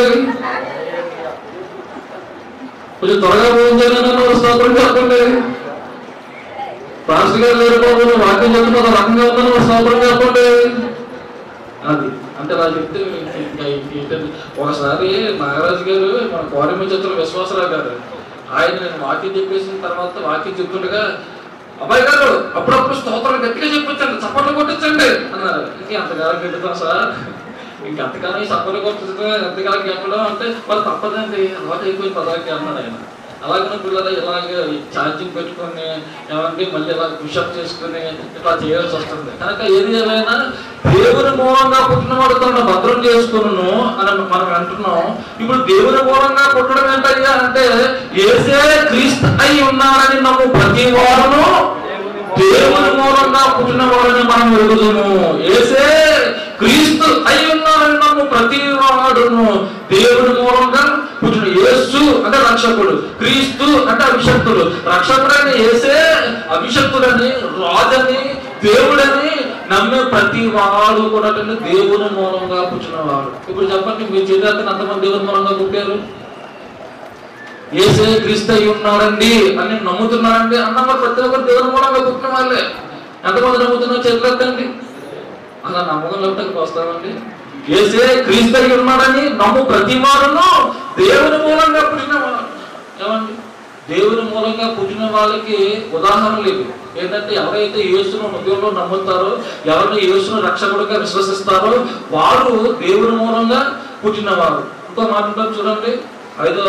కొంచెం త్వరగా భోజనం స్తోత్రం చెప్పండి. పాస్టర్ గారు లేకపోతే వాక్యం చెప్తున్న రకంగా ఉందని స్తోత్రం చెప్పండి. అది అంటే నాకు చెప్తే ఒకసారి నాగరాజు గారు మన కోరమి చర్చల విశ్వాసరావు గారు ఆయన నేను వాక్యం చెప్పేసిన తర్వాత వాక్యం చెప్తుండగా, అబ్బాయి గారు అప్పుడప్పుడు స్తోత్రం గట్టిగా చెప్పించండి, చప్పట్లు కొట్టించండి అన్నారు. ఇంక ఎంతకాలం పెట్టుతాం సార్, ఇంకెంతకాలం ఈ చప్పట్లు కొట్టించడం ఎంతకాలం చెప్పడం అంటే వాళ్ళు తప్పదండి, అలవాటు అయిపోయిన పదాలకి అన్నాడు ఆయన. అలాగే పిల్లలు ఇలాగ ఛార్జింగ్ పెట్టుకుని ఏమంటే మళ్ళీ ఇలా పుషప్ చేసుకుని ఇట్లా చేయాల్సి వస్తుంది. కనుక ఏది ఏమైనా దేవుని మూలంగా పుట్టిన వాడు తనను భద్రం చేసుకును అని మనం అంటున్నాం. ఇప్పుడు దేవుని మూలంగా పుట్టడం ఏంటయ్యా అంటే యేసే క్రీస్తు అయి ఉన్నారని నమ్ము ప్రతి వాడును దేవుని మూలంగా పుట్టిన వాడని మనం ఎరుగుదుము. యేసే క్రీస్తు అయి ఉన్నారని నమ్ము ప్రతి వాడును దేవుని మూలంగా పుట్టిన. యేసు అంటే రక్షకుడు, క్రీస్తు అంటే అభిషక్తుడు. రక్షకుడని యేసే, అభిషక్తుడని, రాజని, దేవుడని నమ్మే ప్రతి వాడు కూడా దేవుని మూలంగా పుట్టిన వాడు. ఇప్పుడు చెప్పండి, మీ చేతులు ఎంతమంది దేవుని మూలంగా పుట్టారు? యేసే క్రీస్తు అయి ఉన్నారండి అని నమ్ముతున్నారండి అన్న ప్రతి ఒక్కరు దేవుని మూలంగా పుట్టిన వాళ్ళే. ఎంతమంది నమ్ముతున్నారు చేతులెత్తండి. అలా నమ్మకం లేకపోతే వస్తామండి. యేసే క్రీస్తు అయి ఉన్నాడని నమ్ము ప్రతి వాడును దేవుని మూలంగా పుట్టిన వాడు. ఏమండి, దేవుని మూలంగా పుట్టిన వాళ్ళకి ఉదాహరణలు ఇవి. ఏంటంటే ఎవరైతే యేసును హృదయంలో నమ్ముతారో, ఎవరిని యేసును రక్షకుడిగా విశ్వసిస్తారో వారు దేవుని మూలంగా పుట్టినవారు. ఇంకో మాట చూడండి, ఐదో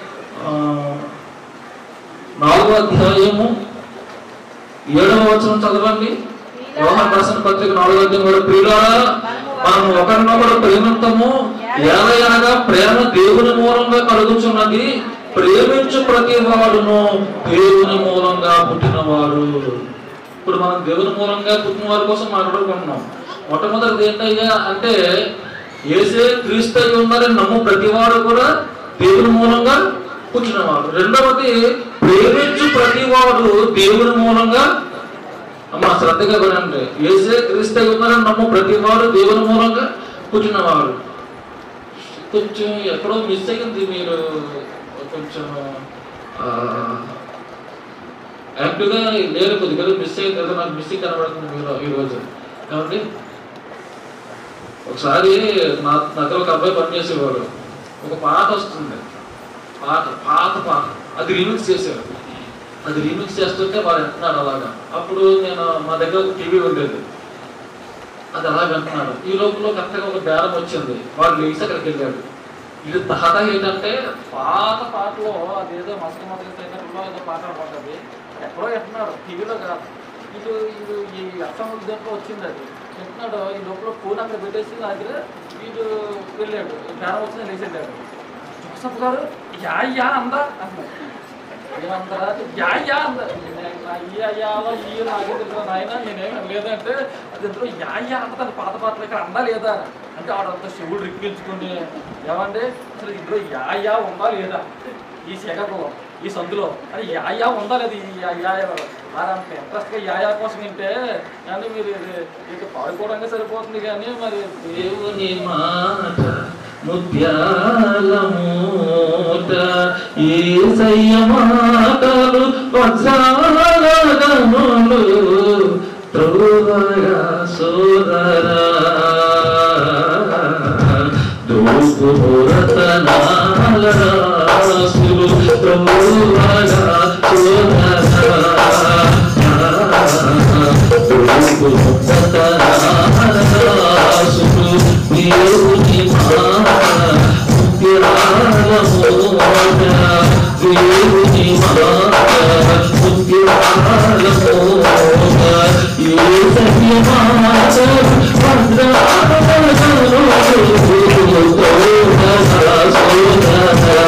నాలుగో అధ్యాయము ఏడవ వచనం చదవండి. యోహాను రాసిన పత్రిక నాలుగో అధ్యాయం కూడా, ప్రియులారా మనం ఒకరినొకరు ప్రేమిస్తాము, ఏలయనగా ప్రేమ దేవుని మూలంగా కలుగుచున్నది, ప్రేమించు ప్రతి వాడును దేవుని మూలంగా పుట్టినవాడు. ఇప్పుడు మనం దేవుని మూలంగా పుట్టిన వారి కోసం మాట్లాడుకుంటున్నాం. మొట్టమొదటిది ఏంటయ్యా అంటే యేసే క్రీస్తు అయి ఉన్నారని నమ్ము ప్రతివాడు కూడా దేవుని మూలంగా పుట్టినవాడు. రెండవది ప్రేమించు ప్రతివాడు దేవుని మూలంగా. అమ్మా శ్రద్ధగా వినండి, యేసే క్రీస్తు అయి ఉన్నారని నమ్ము ప్రతివాడు దేవుని మూలంగా పుట్టినవాడు. కొంచెం ఎక్కడో మిస్ అయ్యింది, మీరు కొంచెం యాక్టివ్గా లేరు, కొద్దిగా మిస్ అయ్యింది కదా, నాకు మిస్సింగ్ కనబడుతుంది మీరు ఈరోజు. కాబట్టి ఒకసారి నా దగ్గర ఒక అబ్బాయి పనిచేసేవాడు. ఒక పాట వస్తుంది, పాట పాత పాట, అది రీమిక్స్ చేశారు. అది రీమిక్స్ చేస్తుంటే వాడు వింటున్నాడు అలాగా. అప్పుడు నేను మా దగ్గర ఒక టీవీ ఉండేది, అది అలా వింటున్నాడు. ఈ లోపల కరెక్ట్గా ఒక బేరం వచ్చింది, వాడు లేచి అక్కడికి వెళ్ళాడు. ఇది తాత ఏంటంటే పాత పాటలో అదేదో మసక మసక ఏదో పాట పడుతుంది, ఎక్కడో వింటున్నాడు, టీవీలో కాదు. ఇది ఇది ఈ అసెంబ్లీ దాంట్లో వచ్చింది, అది వింటున్నాడు. ఈ లోపల ఫోన్ అక్కడ పెట్టేసి నా దగ్గర వీడు వెళ్ళాడు, బేరం వచ్చింది లేచి వెళ్ళాడు. జోసఫ్ గారు యా యా అందా అన్నారు. ఏమంటారా యా యా అందా, ఈ అయ్యాలో ఈ నాకే తెలుసు నాయన, నేనేం లేదంటే అది ఎందులో యా యా అంటాను పాత పాటలు ఇక్కడ అందా లేదా అంటే ఆడంతా శివుడు రిక్కించుకుని, ఏమంటే అసలు ఇందులో యా యా ఉందా లేదా ఈ శేఖర్లో ఈ సందులో అది యా యా ఉందా లేదా ఈ యా మరి అంత ఇంట్రెస్ట్గా యా యా కోసం వింటే కానీ మీరు ఇక పాడుకోవడానికి సరిపోతుంది. కానీ మరి దేవుని మాట ముత్యాల మూట యేసయ్య మాటలు వజ్రాల గనులు త్రోవగా సోదరా దూరతనాల రాసులు త్రోవగా సోదరా దూరతనాల దేవుని మాట ముత్యాల మూట దేవుని మాట ముత్యాల మూట యేసయ్య మాట వజ్రాల గనులు త్రోవగా సోదరా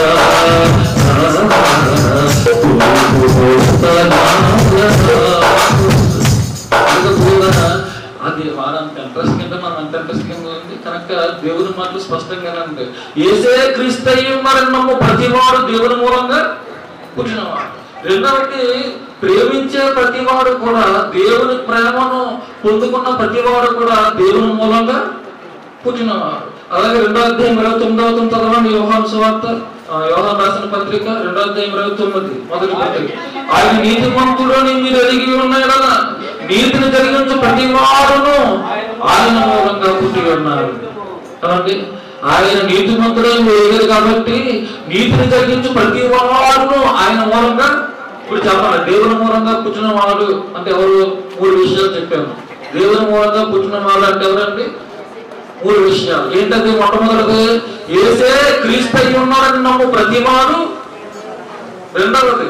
అది వారంత ఇంట్రెస్ట్ కింద మనం అంత ఇంట్రెస్ట్ కింద ఉంది కనుక దేవుని మాటలు స్పష్టంగానే ఉంటాయి. యేసే క్రీస్తు అయి ఉన్నారని నమ్ము ప్రతివాడు దేవుని మూలంగా పుట్టినవాడు. రెండవది ప్రేమించే ప్రతివాడు కూడా దేవుని ప్రేమను పొందుకున్న ప్రతివాడు కూడా దేవుని మూలంగా పుట్టినవాడు. అలాగే రెండో అధ్యాయం ఇరవై తొమ్మిదవ చదవండి. యోహాను సువార్త యోహాను రాసిన పత్రిక రెండో అధ్యాయం ఇరవై తొమ్మిది మొదటి పత్రిక. ఆయన నీతిమంతుడని మీరు ఎరిగి ఉన్నాయి కదా, నీతిని జరిగించు ప్రతి వాడును ఆయన మూలంగా పుట్టి ఉన్నారు. కాబట్టి ఆయన నీతిమంతుడని మీరు ఎరిగారు కాబట్టి నీతిని జరిగించు ప్రతి వాడును ఆయన మూలంగా. ఇప్పుడు చెప్పాలి, దేవుని మూలంగా పుట్టిన వాడు అంటే ఎవరు? మూడు విషయాలు చెప్పాము. దేవుని మూలంగా పుట్టిన వాడు అంటే ఎవరండి? మూడు విషయాలు. ఏంటది? మొట్టమొదటిది యేసే క్రీస్తు అయి ఉన్నారని నమ్ము ప్రతివాడు. రెండవది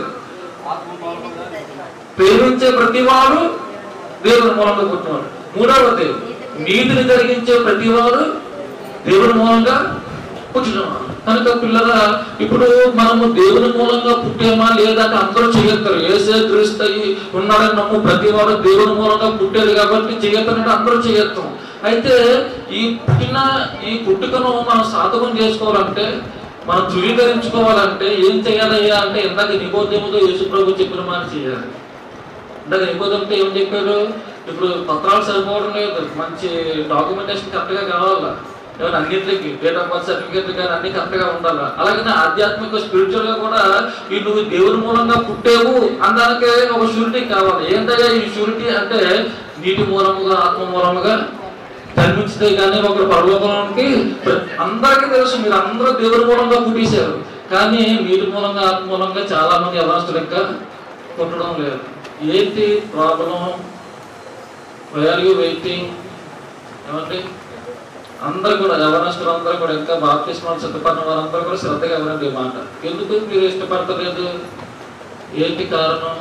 ప్రేమించే ప్రతివాడు దేవుని మూలంగా పుట్టినవాడు. మూడవది నీతిని జరిగించే ప్రతివాడు దేవుని మూలంగా పుట్టినవాడు. కనుక పిల్లల ఇప్పుడు మనము దేవుని మూలంగా పుట్టామా లేదా అంటే అందరూ చేయగలుగుతారు. యేసే క్రీస్తు అయి ఉన్నారని నమ్ము ప్రతివాడు దేవుని మూలంగా పుట్టేది కాబట్టి చేయగలుగుతారంటే అందరూ చేయగలుగుతాం. అయితే ఈ పుట్టిన ఈ పుట్టుకను మనం సాధకం చేసుకోవాలంటే, మనం ధృవీకరించుకోవాలంటే ఏం చేయాలయ్యా అంటే ఇందాక నికోదేముతో యేసు ప్రభు చెప్పిన మాట చేయాలి. ఇందాక నికోదేముతో ఏం చెప్పారు? ఇప్పుడు పత్రాలు సరిపోవడం లేదు, మంచి డాక్యుమెంటేషన్ కరెక్ట్గా కావాలా, ఏమైనా అన్నింటికి డేట్ ఆఫ్ బర్త్ సర్టిఫికేట్ కానీ అన్ని కరెక్ట్గా ఉండాలా. అలాగే ఆధ్యాత్మిక స్పిరిచువల్ గా కూడా ఈ నువ్వు దేవుని మూలంగా పుట్టేవు అందానికే ఒక షూరిటీ కావాలి. ఏంటయ్యా ఈ షూరిటీ అంటే నీటి మూలముగా ఆత్మ మూలముగా జన్మించితే కానీ ఒకరు పరలోకానికి. అందరికీ తెలుసు మీరు అందరూ దేవుని మూలంగా పుట్టేశారు, కానీ నీటి మూలంగా ఆత్మ మూలంగా చాలా మంది యవనస్తులు ఇంకా పుట్టడం లేదు. ఏంటి problem? Why are you waiting? ఏమంటే అందరూ కూడా యవనస్తులు అందరూ కూడా ఇంకా బాప్తిస్మాలు సిద్ధపడిన వారందరూ కూడా శ్రద్ధగా ఎవరండి ఈ మాట. ఎందుకు మీరు ఇష్టపడతలేదు? ఏంటి కారణం?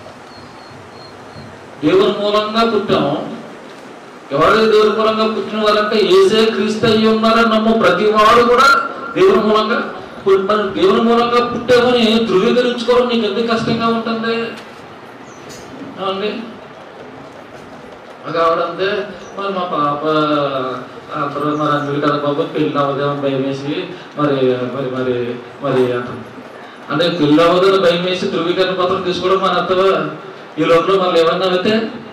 దేవుని మూలంగా పుట్టాము. ఎవరైతే దేవుని మూలంగా పుట్టిన వారంటే యేసే క్రీస్తు అయి ఉన్నారని నమ్ము ప్రతి వాడు కూడా దేవుని మూలంగా. దేవుని మూలంగా పుట్టామని ధృవీకరించుకోవడం నీకు ఎందుకు కష్టంగా ఉంటుంది? కావడంతే మరి మా పాప అప్పుడు మరి అందుకు కదా బాబు పెళ్ళి అవ్వదేమని భయం వేసి మరి మరి మరి మరి అంటాం. అంటే పెళ్ళి అవ్వదని భయం వేసి ధృవీకరణ పత్రం తీసుకోవడం మన అత్తవా ఈ లోపల మళ్ళీ ఏమన్నా అయితే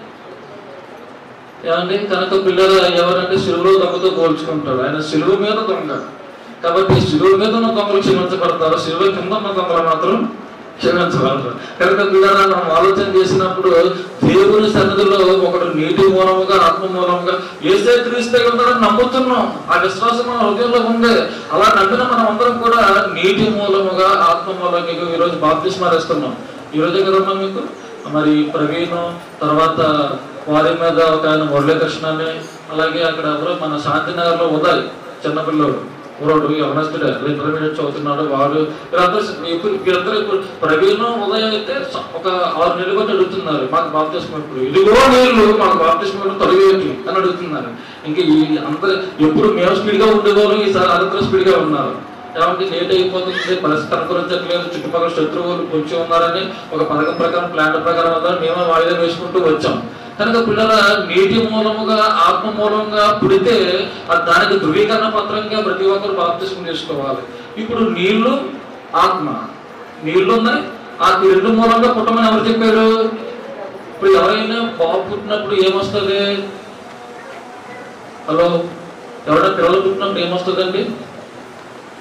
ఏమండి? కనుక పిల్లలు ఎవరంటే సిలువలో దొంగతో పోల్చుకుంటారు. ఆయన సిలువ మీద దొంగ కాబట్టి సిలువ మీద ఉన్న దొంగలు క్షమించబడతారు, సిలువ కింద ఉన్న దొంగలు మాత్రం క్షమించబడతారు. కనుక పిల్లలు మనం ఆలోచన చేసినప్పుడు దేవుని సన్నిధిలో ఒకడు నీటి మూలముగా ఆత్మ మూలముగా యేసే క్రీస్తు ఉన్నాడని నమ్ముతున్నాం. ఆ విశ్వాసం మన హృదయంలో ఉంది. అలా నమ్మిన మనం అందరం కూడా నీటి మూలముగా ఆత్మ మూలంగా ఈరోజు బాప్తిస్మాలు ఇస్తున్నాం. ఈ రోజే కదమ్మా మీకు మరి ప్రవీణ్, తర్వాత వారి మీద ఒక ఆయన మురళీకృష్ణ అని, అలాగే అక్కడ ఎవరో మన శాంతినగర్ లో ఉదయ్ చిన్నపిల్లడు ఊరోడు యవనస్తుడే ఇంటర్మీడియట్ చదువుతున్నాడు. వాడు వీళ్ళందరూ ఇప్పుడు వీళ్ళందరూ ఇప్పుడు ప్రవీణ్ ఉదయం అయితే ఒక ఆరు నెలలు బట్టి అడుగుతున్నారు మాకు బాప్తిస్మం ఇప్పుడు ఇదిగో నీళ్ళు మాకు బాప్తిస్మం తొలగేటి అని అడుగుతున్నారు. ఇంకా ఈ అందరూ ఎప్పుడు మేము స్పీడ్ గా ఉండేవాళ్ళు ఈసారి అందరూ స్పీడ్ గా ఉన్నారు. కాబట్టి లేట్ అయిపోతుంది, పరిస్థితి అనుకరించట్లేదు, చుట్టుపక్కల శత్రువులు పొంచి ఉన్నారని ఒక పథకం ప్రకారం ప్లాన్ ప్రకారం అందరూ మేము వాయిదా వేసుకుంటూ వచ్చాం. కనుక పిల్లల నీటి మూలముగా ఆత్మ మూలంగా పుడితే దానికి ధృవీకరణ పత్రంగా ప్రతి ఒక్కరు బాప్తిస్మం తీసుకోవాలి. ఇప్పుడు నీళ్లు ఆత్మ, నీళ్లు ఉన్నాయి, ఆ రెండు మూలంగా పుట్టమని ఎవరు చెప్పారు? ఇప్పుడు ఎవరైనా బాబు పుట్టినప్పుడు ఏమొస్తుంది? హలో, ఎవరైనా పిల్లలు పుట్టినప్పుడు ఏమొస్తుందండి?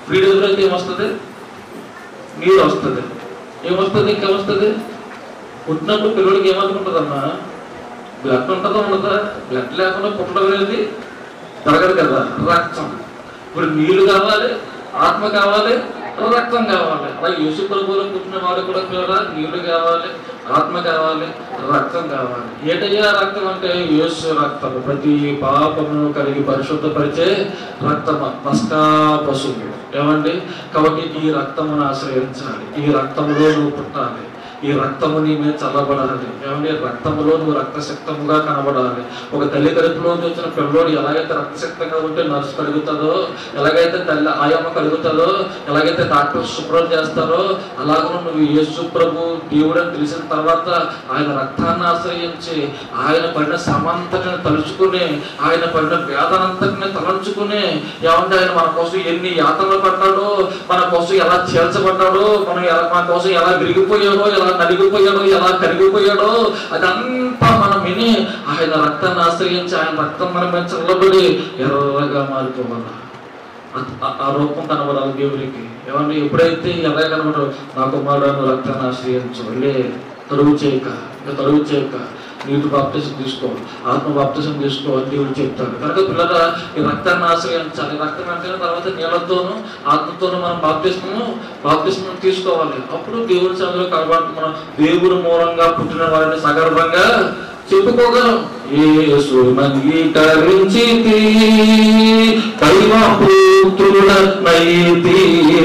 ఫ్రీడ్ ఎదురైతే ఏమొస్తుంది? నీరు వస్తుంది. ఏమొస్తుంది? ఇంకేమొస్తుంది? పుట్టినప్పుడు పిల్లడికి ఏమనుకుంటుందమ్మా? బ్లడ్ ఉంటుందా ఉండదా? బ్లడ్ లేకుండా పుట్టడం అనేది జరగదు కదా. రక్తం. ఇప్పుడు నీళ్లు కావాలి, ఆత్మ కావాలి, రక్తం కావాలి. అలాగే యేసు ప్రభువులో పుట్టిన వాడు కూడా కూడా నీళ్లు కావాలి, ఆత్మ కావాలి, రక్తం కావాలి. ఏటయ్యా రక్తం అంటే యేసు రక్తం. ప్రతి పాపమును కలిగి పరిశుద్ధపరిచే రక్తం, పస్కా పశువు. ఏమండి? కాబట్టి ఈ రక్తమును ఆశ్రయించాలి. ఈ రక్తములో నువ్వు పుట్టాలి. ఈ రక్తము నీ మీద చల్లబడాలి. ఏమంటే రక్తములో నువ్వు రక్తశక్తముగా కనబడాలి. ఒక తల్లి కడుపులో వచ్చిన పిల్లోడు ఎలాగైతే రక్తశక్తంగా ఉంటే నర్సు కలుగుతుందో, ఎలాగైతే తల్లి ఆయమ్మ కలుగుతుందో, ఎలాగైతే డాక్టర్ శుభ్రం చేస్తారో, అలాగే నువ్వు యేసు ప్రభు దేవుడు అని తెలిసిన తర్వాత ఆయన రక్తాన్ని ఆశ్రయించి ఆయన పడిన శ్రమంతటిని తలుచుకుని, ఆయన పడిన వేదనంతటిని తలంచుకుని, ఏమంటే ఆయన మన కోసం ఎన్ని యాతనలు పడ్డాడో, మన కోసం ఎలా చేల్చబడ్డాడో, మనం ఎలా మన కోసం ఎలా విరిగిపోయాడో, ఎలా నలిగిపోయాడో, ఎలా కరిగిపోయాడో అదంతా మనం విని ఆయన రక్తాన్ని ఆశ్రయించి ఆయన రక్తం మన మీద చల్లబడి ఎర్రగా మారిపోవాలి. ఆ రూపం కనబడాలి దేవుడికి. ఏమంటే ఎప్పుడైతే ఎర్రగా కనబడో నా కుమారుడు రక్తాన్ని ఆశ్రయించు, వెళ్ళే తరువు చేయక ఇంకా తరువు చేయక నీటి బాప్టిజం తీసుకో, ఆత్మ బాప్టిజం తీసుకో అని దేవుడు చెప్తాడు. కనుక పిల్లల ఈ రక్తాన్ని ఆశ్రయించాలి. రక్తం అంటే తర్వాత నీళ్ళతోనూ ఆత్మతోనూ మనం బాప్టిజము బాప్టిజం తీసుకోవాలి. అప్పుడు దేవుడి సన్నిధిలో కనబడుతూ మనం దేవుడి మూలంగా పుట్టిన వారిని సగర్వంగా చెప్పుకోగలం. యేసు అంగీకరించితి దైవ పుత్రుడనైతిని,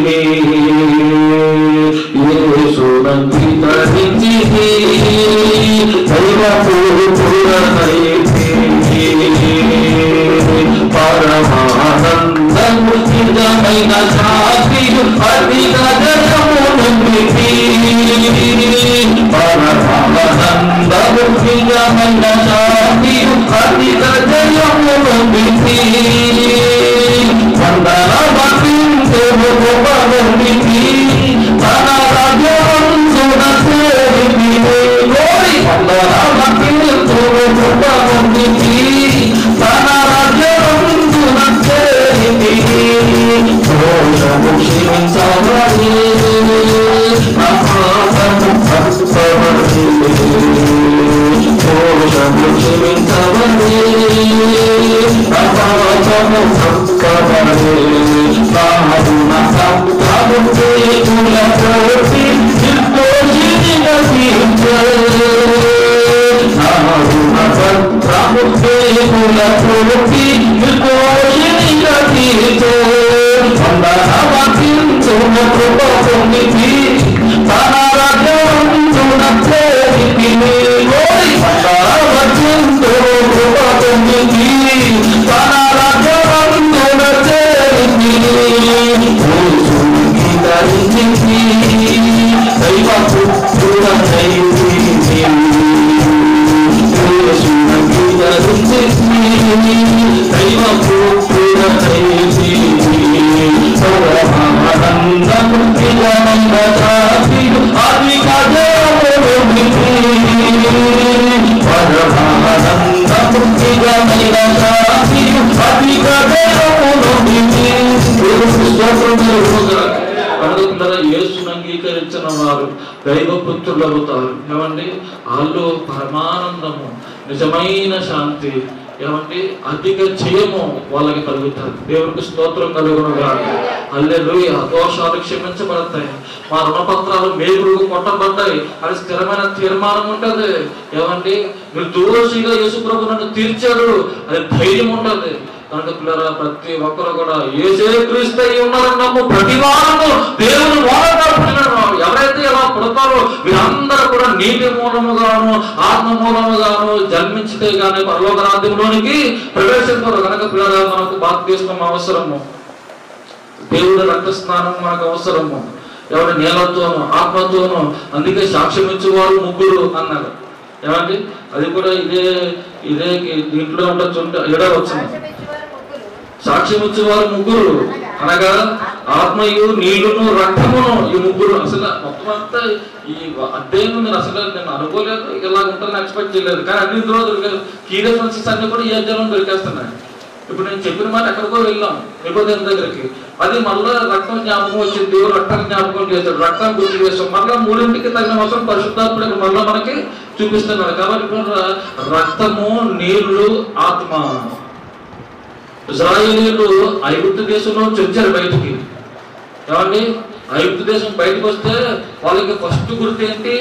యేసు అంగీకరించితి దైవ పుత్రుడనైతిని, పరమానందము నిజమైన శాంతియు అధిక జయము నొందితి, పరమానందము నిజమైన శాంతియు అధిక జయము నొందితి, వందన భక్తింతుము గొప్పనొందితి, తన రాజ్యవంతున సేవితి, వందన భక్తింతుము గొప్పనొందితి, తన రాజ్యవంతున సేవితి, దోషము క్షమించబడి అపాపము భక్తవడి, దోషము క్షమించబడి అపాపము భక్తవడి, నాదున సప్తము చేతుల కోటి నిర్దోషినిగా తీర్చే, నాదున సప్తము చేతుల కోటి నిర్దోషినిగా తీర్చే, వందన భక్తించున కృప పొందితి, తన రాజ్యవంతున సేవితి, వందన భక్తించున కృప పొందితి, తన రాజ్యవంతున సేవితి, యేసు అంగీకరించితి దైవ పుత్రుడనైతిని, యేసు అంగీకరించితి దైవ పుత్రుడనైతిని, పరమానందము నిజమైన శాంతియు అధిక జయము నొందితి, పరమానందము నిజమైన శాంతియు అధిక జయము నొందితి. యేసును అంగీకరించిన వారు దైవపుత్రులు అవుతారు. ఏమండి? వాళ్ళు పరమానందము నిజమైన శాంతి, ఏమంటే అధిక జయము వాళ్ళకి కలుగుతారు. దేవుడికి స్తోత్రం కలుగునుగా. హల్లెలూయా. దోషాలు క్షమించబడతాయి, మా రుణపత్రాలు మేగులు కొట్టబడ్డాయి అని స్థిరమైన తీర్మానం ఉంటుంది. ఏమండి? నిర్దోషిగా యేసు ప్రభు నన్ను తీర్చాడు అది ధైర్యం ఉంటుంది. కనుక పిల్లరా ప్రతి ఒక్కరు కూడా యేసే క్రీస్తు అయి ఉన్నారని నమ్ము ప్రతి వారము దేవుని మూలంగా పుట్టిన ఎవరైతే ఎలా పుడతారో వీరందరూ కూడా నీటి మూలముగాను ఆత్మ మూలముగాను జన్మించితే గానీ పరలోక రాజ్యంలోనికి ప్రవేశించరు. కనుక పిల్లరా మనకు బాప్తిస్మం అవసరము, దేవుడి రక్త స్నానం మనకు అవసరము. ఎవరి నీళ్ళతోనూ ఆత్మతోనూ. అందుకే సాక్ష్యం ఇచ్చేవారు ముగ్గురు అన్నారు. ఏమండి? అది కూడా ఇదే ఇదే దీంట్లో ఉండొచ్చు. ఎడ వచ్చింది సాక్ష్యం ఇచ్చేవారు ముగ్గురు అనగా ఆత్మయు నీళ్లును రక్తమును. ఈ ముగ్గురు అసలు మొత్తం అంతా ఈ అధ్యయనం నేను అసలు నేను అనుకోలేదు, ఇలా ఉంటుందని ఎక్స్పెక్ట్ చేయలేదు. కానీ అన్ని ఇందులో దొరికారు. కీ రెఫరెన్సెస్ అన్ని కూడా ఈ అధ్యయనం దొరికేస్తున్నాయి. ఇప్పుడు నేను చెప్పిన మాట ఎక్కడికో వెళ్ళాం నిబంధన దగ్గరికి, అది మళ్ళా రక్తం జ్ఞాపకం వచ్చింది, దేవుడు రక్తం జ్ఞాపకం చేశాడు, రక్తం గుర్తు చేస్తాం, మళ్ళా మూడింటికి తగిన అవసరం పరిశుద్ధాత్ముడు మళ్ళా మనకి చూపిస్తున్నాడు. కాబట్టి రక్తము, నీళ్లు, ఆత్మ. ఇశ్రాయేలీయులు ఐగుప్తు దేశంలో నుంచి వచ్చారు బయటికి. ఏమండి, ఐగుప్తు దేశం బయటకు వస్తే వాళ్ళకి ఫస్ట్ గుర్తు ఏంటి?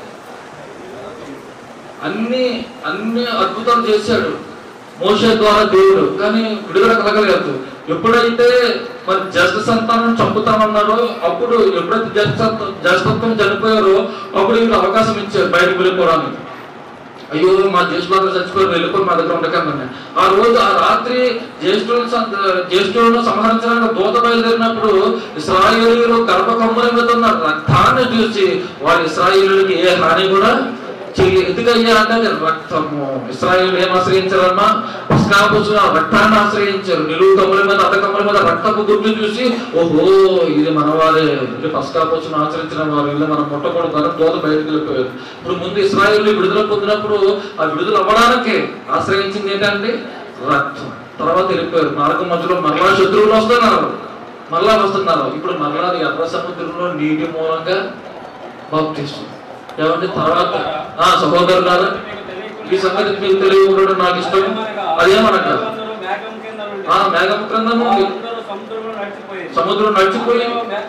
అన్ని అన్ని అద్భుతాలు చేశాడు మోషే ద్వారా దేవుడు, కానీ విడుదల కలగలేదు. ఎప్పుడైతే మరి జ్యేష్ఠ సంతానం చంపుతామన్నారో అప్పుడు, ఎప్పుడైతే జ్యేష్ఠ జ్యేష్ఠత్వం చనిపోయారో అప్పుడు వీళ్ళు అవకాశం ఇచ్చారు బయటకు వెళ్ళిపోవడానికి. అయ్యో మా జ్యేష్ఠులు చచ్చిపోయి వెళ్ళిపోయి మా దగ్గర ఉండకండి. ఆ రోజు ఆ రాత్రి జ్యేష్ఠులను జ్యేష్ఠులను సంహరించడానికి దూత బయలుదేరినప్పుడు ఇశ్రాయేలీయులు గర్భ కమ్ముల మీద ఉన్న రక్తాన్ని చూసి వారి ఇశ్రాయేలీయులకి ఏ హాని కూడా చెయ్యి. ఎందుకయ్యా అంటే రక్తము. ఇశ్రాయేలు ఏం ఆశ్రయించారమ్మా? పస్కాపుచ్చిన రక్తాన్ని ఆశ్రయించారు. నిలువు కమ్ముల మీద, అడ్డ కమ్ముల మీద రక్తపు గుడ్లు చూసి ఓహో ఇది మనవారే, ఇది పస్కాపుచ్చిన ఆచరించిన వారు, వీళ్ళు మనం ముట్టకూడదు దోత బయటకు వెళ్ళిపోయారు. ఇప్పుడు ముందు ఇశ్రాయేలు విడుదల పొందినప్పుడు ఆ విడుదల అవ్వడానికి ఆశ్రయించింది ఏంటండి? రక్తం. తర్వాత వెళ్ళిపోయారు. మార్గం మధ్యలో మరలా శత్రువులు వస్తున్నారు, మరలా వస్తున్నారు. ఇప్పుడు మరలా ఎర్ర సముద్రంలో నీటి మూలంగా బాప్తిస్తుంది. ఏమంటే తర్వాత ఆ సహోదరులారా, ఈ సంగతి మీకు తెలియకూడదు నాకు ఇష్టం. అదేమనక ఆ మేఘం క్రిందము సముద్రం నడిచిపోయి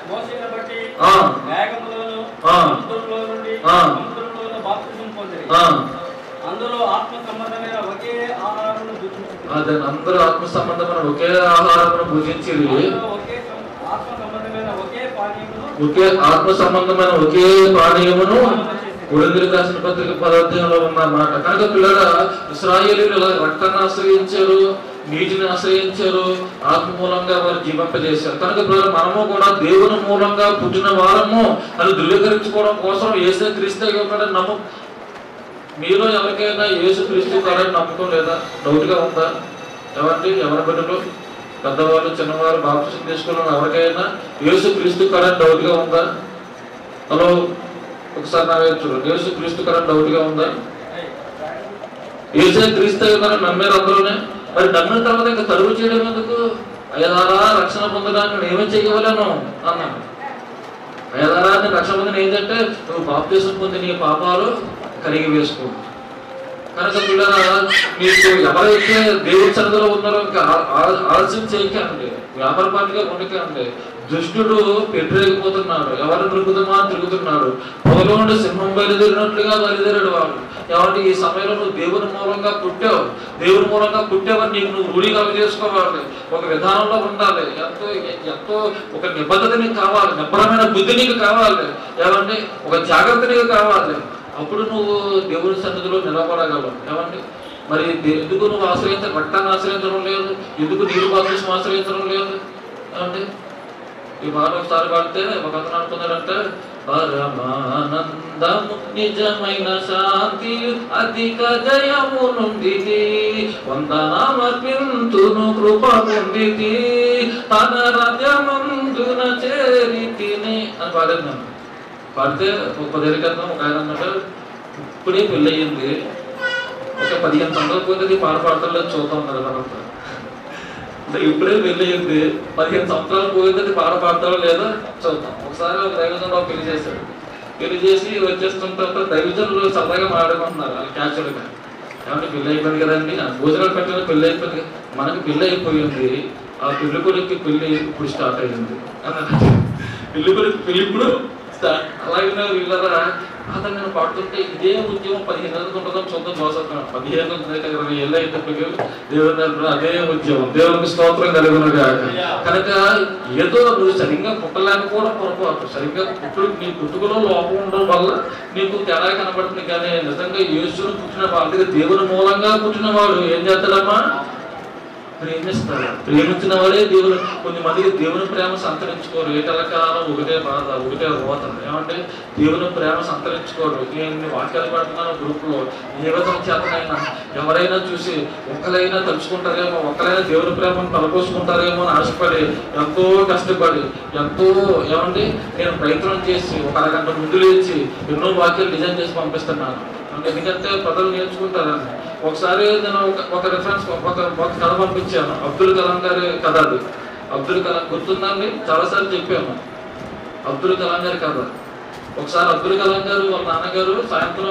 అదే అందరూ ఆత్మ సంబంధమైన ఒకే ఆహారమును భుజించి ఒకే ఆత్మ సంబంధమైన ఒకే పానీయమును కొరింథీయులకు రాసిన పత్రిక పదార్థంలో ఉన్న మాట. కనుక పిల్లల ఇశ్రాయేలీయులు రక్తాన్ని ఆశ్రయించారు, నీటిని ఆశ్రయించారు, ఆత్మ మూలంగా వారు జీవింపజేశారు. కనుక పిల్లలు మనము కూడా దేవుని మూలంగా పుట్టిన వారము అని ధృవీకరించుకోవడం కోసం యేసు క్రీస్తు నమ్ము. మీలో ఎవరికైనా యేసు క్రీస్తు కాదని నమ్మకం లేదా? డౌట్గా ఉందా? ఎవరికి ఎవరి బిడ్డలు పెద్దవాళ్ళు చిన్నవారు బాప్తిసం తీసుకున్న ఎవరికైనా యేసు క్రీస్తు కాదని డౌట్గా ఉందా? హలో, ఒకసారి నా వైపు చూడండి. యేసు క్రీస్తు కాదని డౌట్గా ఉందా? యేసే క్రీస్తు కానీ నమ్మారు అందరూనే. మరి నమ్మిన తర్వాత ఇంకా తరువు చేయడం ఎందుకు? అయ్యదారా రక్షణ పొందడానికి నేను ఏమేం చేయగలను అన్నాను. అయ్యదారా నేను రక్షణ పొందిన ఏంటంటే నువ్వు బాప్తిసం పొంది నీ పాపాలు కరిగి వేసుకో. కనుక పిల్లల మీకు ఎవరైతే దేవుడి సన్నిధిలో ఉన్నారో ఇంకా ఆలస్యం చేయకండి, వ్యాపార పాటిగా ఉండకండి. దుష్టుడు పెట్టలేకపోతున్నాడు, ఎవరు తిరుగుతున్నా తిరుగుతున్నాడు. పొగలో నుండి సింహం బయలుదేరినట్లుగా బయలుదేరాడు వాడు. ఎవరి ఈ సమయంలో నువ్వు దేవుని మూలంగా పుట్టావు, దేవుని మూలంగా పుట్టావని నీకు నువ్వు రూఢిగా చేసుకోవాలి, ఒక విధానంలో ఉండాలి. ఎంతో ఎంతో ఒక నిబద్ధత నీకు కావాలి, నిబ్బరమైన బుద్ధి నీకు కావాలి, ఏమంటే ఒక జాగ్రత్త నీకు కావాలి. అప్పుడు నువ్వు దేవుని సన్నిధిలో నిలబడగలవు. ఏమండి, మరి ఎందుకు నువ్వు ఆశ్రయించ రక్తాన్ని ఆశ్రయించడం లేదు? ఎందుకు నీరు బాప్తిసం ఆశ్రయించడం లేదు? ఏమండి, ఈ మాట ఒకసారి పాడితే ఒక అతను అనుకున్నాడంటే పరమానందము నిజమైన శాంతి అధిక జయము నుండి వందనమర్పింతును కృప పొందితి తన రాజ్యమందున చేరితిని అని పాడాను. పాడితే ఒక పదేళ్ళ క్రితం ఒక ఆయన అన్నట్టు ఇప్పుడే పెళ్ళి అయ్యింది, ఒక పదిహేను సంవత్సరాలు పోయింది పాట పాడతాలో చూద్దాం కదా మనంతా. అంటే ఇప్పుడే పెళ్ళి అయ్యింది, పదిహేను సంవత్సరాలు పోయింది పాట పాడతారో లేదా చూద్దాం. ఒకసారి ఒక దైవజనుడు పెళ్లి చేశాడు. పెళ్లి చేసి వచ్చేస్తుంటే దైవజనులు సరదాగా మాట్లాడుకుంటున్నారు వాళ్ళు క్యాచువల్గా. ఏమంటే పెళ్ళి అయిపోయింది కదండి, భోజనాలు పెట్టిన పెళ్ళి అయిపోయింది, మనకి పెళ్ళి అయిపోయింది, ఆ పెళ్లి కొడుకు పెళ్ళి ఇప్పుడు స్టార్ట్ అయ్యింది అన్నట్టు. పెళ్లి కొడుకు పెళ్లి ఇప్పుడు అలాగే వీళ్ళరా అతను నేను పాడుతుంటే ఇదే ఉద్యమం పదిహేను ఏళ్ళకి ఉంటుందని చూద్దాం చూస్తున్నాను. పదిహేను ఇరవై ఏళ్ళు అయినప్పటికీ దేవుని అదే ఉద్యమం, దేవునికి స్తోత్రం కలిగినది. కనుక ఏదో నువ్వు సరిగ్గా పుట్టలేకపోవడం పొరపాటు, సరిగ్గా పుట్టు నీ పుట్టుకలో లోపం ఉండడం వల్ల నీకు తేడా కనబడుతుంది. కానీ నిజంగా యేసును పుట్టిన వాళ్ళకి దేవుని మూలంగా పుట్టిన వాడు ఏం చేస్తాడమ్మా? ప్రేమిస్తాడు. ప్రేమించిన వాడే దేవుడు. కొంతమందికి దేవుని ప్రేమ సంతరించుకోరు, ఏటల కాలం ఒకటే బాధ, ఒకటే రోత. ఏమంటే దేవుని ప్రేమ సంతరించుకోరు. నేను వాక్యాలు పడుతున్నాను గ్రూప్లో, ఏ విధంగా చేతనైనా ఎవరైనా చూసి ఒక్కరైనా తలుచుకుంటారేమో, ఒక్కరైనా దేవుని ప్రేమను తలపోసుకుంటారేమో అని ఆశపడి ఎంతో కష్టపడి ఎంతో ఏమండి నేను ప్రయత్నం చేసి ఒక అరగంట ముందు లేచి ఎన్నో వాక్యాలు డిజైన్ చేసి పంపిస్తున్నాను. ఎందుకంటే ప్రజలు నేర్చుకుంటారని. ఒకసారి నేను ఒక రిఫరెన్స్ ఒక ఒక కథ పంపించాను, అబ్దుల్ కలాం గారి కథ. అది అబ్దుల్ కలాం గుర్తుందండి, చాలాసార్లు చెప్పాను అబ్దుల్ కలాం గారి కథ. ఒకసారి అబ్దుల్ కలాం గారు వాళ్ళ నాన్నగారు సాయంత్రం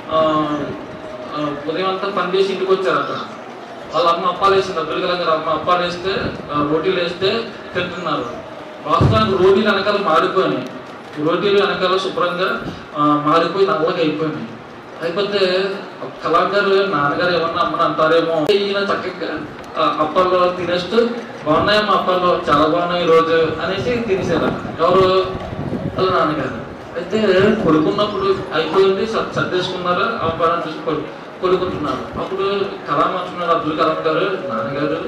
ఉదయం అంతా పనిచేసి ఇంటికి వచ్చారట. వాళ్ళ అమ్మ అప్పాలు వేసింది, అబ్దుల్ కలాం గారు అమ్మ అప్పాలు వేస్తే రోటీలు వేస్తే తింటున్నారు. వాస్తవానికి రోటీలు వెనకాల మాడిపోయినాయి, రోటీలు వెనకాల శుభ్రంగా మాడిపోయి నల్లగా అయిపోయినాయి. అయిపోతే కలాం గారు నాన్నగారు ఏమన్నా అమ్మని అంటారేమో, ఈయన చక్కగా అప్పాల్లో తినేస్తూ బాగున్నాయమ్మా అప్పాల్లో చాలా బాగున్నాయి ఈరోజు అనేసి తినేసారు. ఎవరు? వాళ్ళ నాన్నగారు. అయితే కొడుకున్నప్పుడు అయిపోయింది, సర్దేసుకున్నారు, అబ్బాయిని చూసి కొడు కొడుకుంటున్నారు. అప్పుడు కలాం అంటున్నాడు అబ్దుల్ కలాం గారు, నాన్నగారు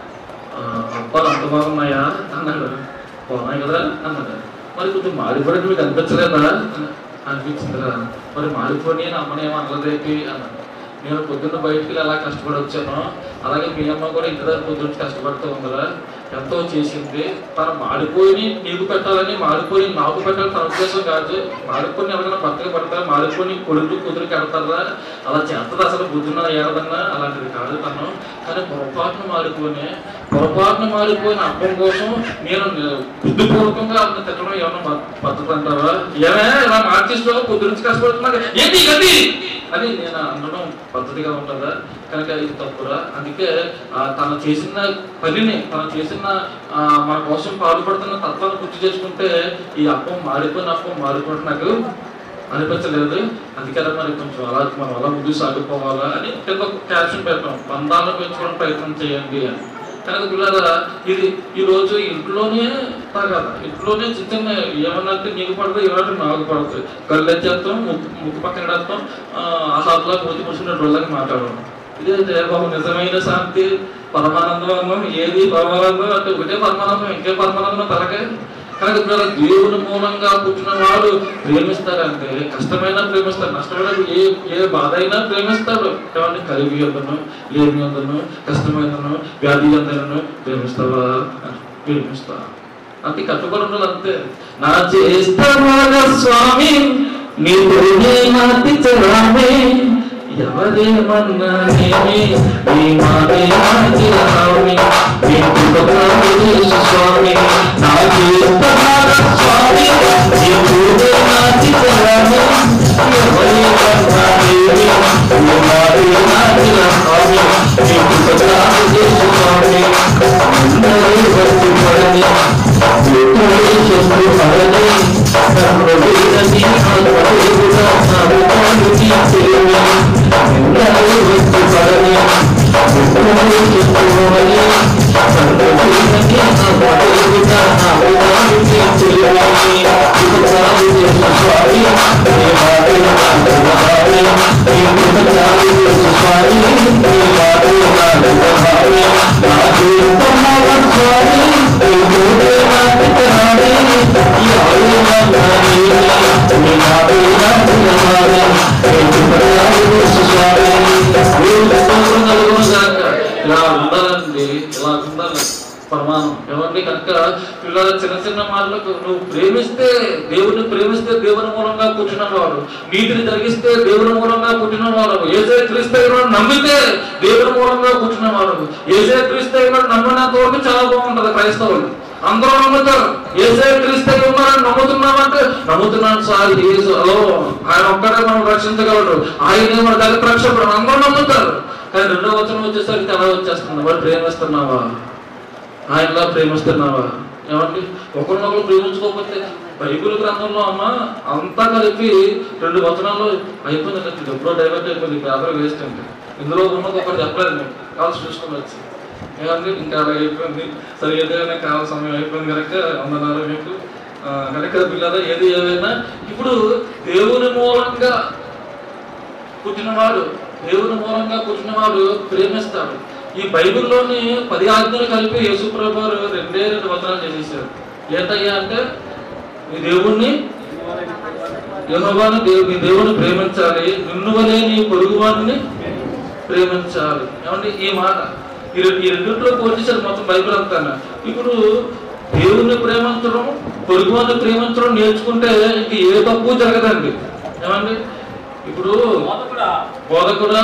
అప్పాలు అంత బాగున్నాయా అన్నాడు. బాగున్నాయి కదా అన్నాడు. మరి కొంచెం మాడిపోయినట్టు మీకు అనిపించలేదా? అనిపించిందిరా. మరి మాడిపోయి అని అమ్మని ఏమో అనలేదేంటి అన్నాడు. నేను పొద్దున్న బయటికి ఎలా కష్టపడి వచ్చానో అలాగే మీ అమ్మ కూడా ఇంటి దగ్గర పొద్దున్న కష్టపడుతూ ఉందిరా, ఎంతో చేసింది. తను మాడిపోయి నీకు పెట్టాలని, మాడిపోయి నాకు పెట్టాలని తన ఉద్దేశం కాదు. మాడిపోయి ఎవరైనా భర్తగా పడతారా, మాడిపోయి కొడుకు కుదురుకి పెడతారా, అలా చేస్తుంది అసలు బుద్ధున్న ఏడదన్నా అలాంటిది కాదు తను. కానీ పొరపాటును మాడిపోయి పొరపాటును మాడిపోయిన అప్పం కోసం నేను బుద్ధిపూర్వకంగా అతను తిట్టడం ఏమన్నా పద్ధతి అంటారా? ఏమే ఇలా మార్చిస్తూ పొద్దురించి కష్టపడుతున్నా ఏంటి గది అని నేను అనడం పద్ధతిగా ఉంటుందా? కనుక ఇది తప్పురా. అందుకే తను చేసిన పనిని, తను చేసిన మన కోసం పాటుపడుతున్న తత్వాన్ని గుర్తు చేసుకుంటే ఈ అప్పం మాడిపోయిన అప్పం మాడిపోవడం నాకు అనిపించలేదు. అందుకనే మరి కొంచెం అలా మనం అలా ముందుకు సాగిపోవాలా అని కింద క్యాప్షన్ పెట్టాం, బంధాలను పెంచుకోవడం ప్రయత్నం చేయండి అని. కనుక పిల్లరా, ఇది ఈరోజు ఇంట్లోనే తాగాల, ఇంట్లోనే చిన్న ఏమన్నా నీకు పడుతుంది, ఏమంటే నాకు పడుతుంది, కళ్ళు ఎత్తేస్తాం, ముక్కు ముక్కు పక్కన పెడతాం, అసాపులా పోతి కూర్చున్న రోజులకి మాట్లాడడం. ఇదే బాబు నిజమైన శాంతి, పరమానందం. ఏది పరమానందం అంటే ఒకటే పరమానందం, ఇంకే పరమానందం తలకే. కనుక పిల్లల దేవుని మూలంగా పుట్టిన వాడు ప్రేమిస్తాడంటే కష్టమైన ప్రేమిస్తాడు, నష్టమైన ఏ ఏ బాధ అయినా ప్రేమిస్తాడు. ఏమంటే కలిగి ఉందను, లేమి ఉందను, కష్టమైనను, వ్యాధి అందను ప్రేమిస్తావా? ప్రేమిస్తా. అంతే కట్టుబడి ఉండాలి, అంతే. నా చేస్తావా స్వామి నీ నాటి చరామే, ఎవరేమన్నానేమి నీ మాటే స్వామి, స్వామి నా చేస్తావా స్వామి నీ నాటి చరామే, ఎవరేమన్నానేమి నీ మాటే స్వామి, స్వామి అందరూ వచ్చి పడని చేస్తూ పడని ఇలా ఉండాలండి, ఇలా ఉండాలి ప్రమాణం. ఎవరిని కనుక పిల్లల చిన్న చిన్న మాటలకు నువ్వు ప్రేమిస్తే, దేవుడిని ప్రేమిస్తే దేవుని మూలంగా పుట్టిన వాడు, నీతిని జరిగిస్తే దేవుని మూలంగా పుట్టిన వాడు, ఏసే క్రీస్తు నమ్మితే దేవుని మూలంగా పుట్టిన వాడు. ఏసే క్రీస్తు నమ్మినంత వరకు చాలా బాగుంటది. క్రైస్తవులు అందరూ నమ్ముతారు, ఏసే క్రీస్తు ఉన్నారని నమ్ముతున్నామంటే నమ్ముతున్నాను సార్, హలో ఆయన ఒక్కడే మనం రక్షించగలడు, ఆయనే మన దళిత రక్షకుడు అందరూ నమ్ముతారు. కానీ రెండో వచనం వచ్చేసరికి ఎలా వచ్చేస్తుంది, వాడు ప్రేమిస్తున్నావా, ఆయనలా ప్రేమిస్తున్నావా? ఏమండి ఒకరినొకరు ప్రేమించుకోకపోతే బైబిల్ గ్రంథంలో అమ్మ అంతా కలిపి రెండు వచనాల్లో అయిపోయింది. ఎప్పుడో డైవర్ట్ అయిపోయింది, పేపర్ వేస్ట్ అంటే. ఇందులో ఉన్నది ఒకటి చెప్పలేదు, మేము కాల్సి చూసుకొని వచ్చి ఏమండి ఇంకా అలా అయిపోయింది. సరే ఏదైనా కావాల సమయం అయిపోయింది కనుక అందనాలు మీకు కనుక పిల్లల ఏది ఏదైనా ఇప్పుడు దేవుని మూలంగా పుట్టినవాడు, దేవుని మూలంగా పుట్టినవాడు ప్రేమిస్తాడు. ఈ బైబిల్లోని పది ఆజ్ఞలు కలిపి యేసుప్రభు వారు రెండే రెండు వచనాలు చేసేసారు. ఏంటయ్యా అంటే నీ దేవుణ్ణి యెహోవాను నీ దేవుని ప్రేమించాలి, నిన్ను వలే నీ పొరుగువాడిని ప్రేమించాలి. ఏమంటే ఈ మాట ఈ ఈ రెండింటిలో పోల్చేశారు మొత్తం బైబిల్ అంతా. ఇప్పుడు దేవుణ్ణి ప్రేమించడం, పొరుగువాడిని ప్రేమించడం నేర్చుకుంటే ఇంక ఏ తప్పు జరగదండి. ఏమండి ఇప్పుడు బోధకుడా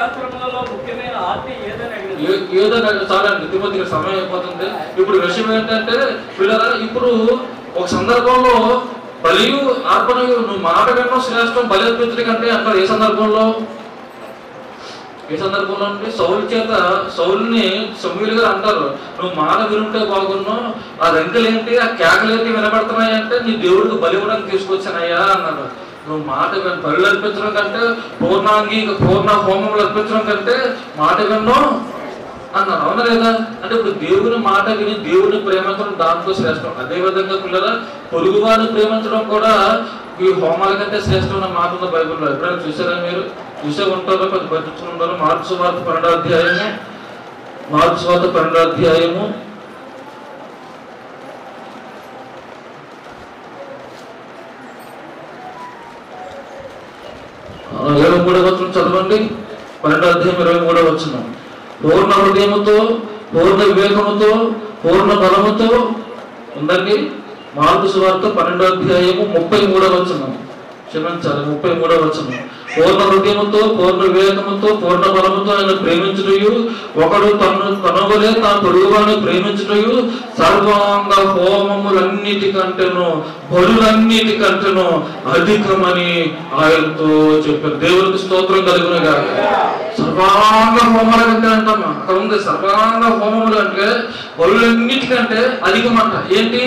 ఏదైనా చాలండి, తిమోతికి సమయం అయిపోతుంది. ఇప్పుడు విషయం ఏంటంటే పిల్లరా, ఇప్పుడు ఒక సందర్భంలో బలియు అర్పణయు నువ్వు మాట వినడం శ్రేష్టం బలి అర్పించడం కంటే అంటారు. ఏ సందర్భంలో ఏ సందర్భంలో అంటే సౌలు చేత సౌలుని సమూయేలు గారు అంటారు, నువ్వు మాట వినుంటే బాగున్నావు, ఆ రెంకలేంటి ఆ కేకలేంటి వినబడుతున్నాయి అంటే నీ దేవుడికి బలి ఇవ్వడానికి తీసుకొచ్చానయ్యా అన్నారు. నువ్వు మాట విని బలు అర్పించడం కంటే పూర్ణాంగి పూర్ణ హోమములు అర్పించడం కంటే మాట విన్నావు అన్నారు. అవునా లేదా? అంటే ఇప్పుడు దేవుని మాట విని దేవుడిని ప్రేమించడం దాంతో శ్రేష్టం. అదేవిధంగా పిల్లల పొరుగు వారిని ప్రేమించడం కూడా ఈ హోమాల కంటే శ్రేష్టమైన మాట ఉన్న బైబిల్లో. ఎప్పుడైనా చూసారా మీరు? చూసే ఉంటారో కొంచెం పట్టించుకుని ఉంటారు. మార్క్స్ వార్త పన్నెండో అధ్యాయము మార్క్స్ వార్త పన్నెండో అధ్యాయము ఇరవై మూడవ వచనం చదవండి. పన్నెండో అధ్యాయం ఇరవై మూడవ వచనం. పూర్ణ హృదయముతో పూర్ణ వివేకముతో పూర్ణ బలముతో ఉందండి. మార్క్స్ వార్త పన్నెండో అధ్యాయము ముప్పై మూడవ వచనం, క్షమించాలి ముప్పై మూడవ వచనం. పూర్ణ హృదయముతో పూర్ణ వివేకముతో పూర్ణ బలముతో ఆయన ప్రేమించుటయు ఒకడు తను తనవలే తన పొరుగువాడిని ప్రేమించుటయు సర్వాంగ హోమములన్నిటికంటేను బలులన్నిటికంటేను అధికమని ఆయనతో చెప్పారు. దేవునికి స్తోత్రం కలుగునుగా. సర్వాంగ హోమాల కంటే అంటామా? అక్కడ ఉంది సర్వాంగ హోమములు అంటే బలులన్నిటికంటే అధికమంట. ఏంటి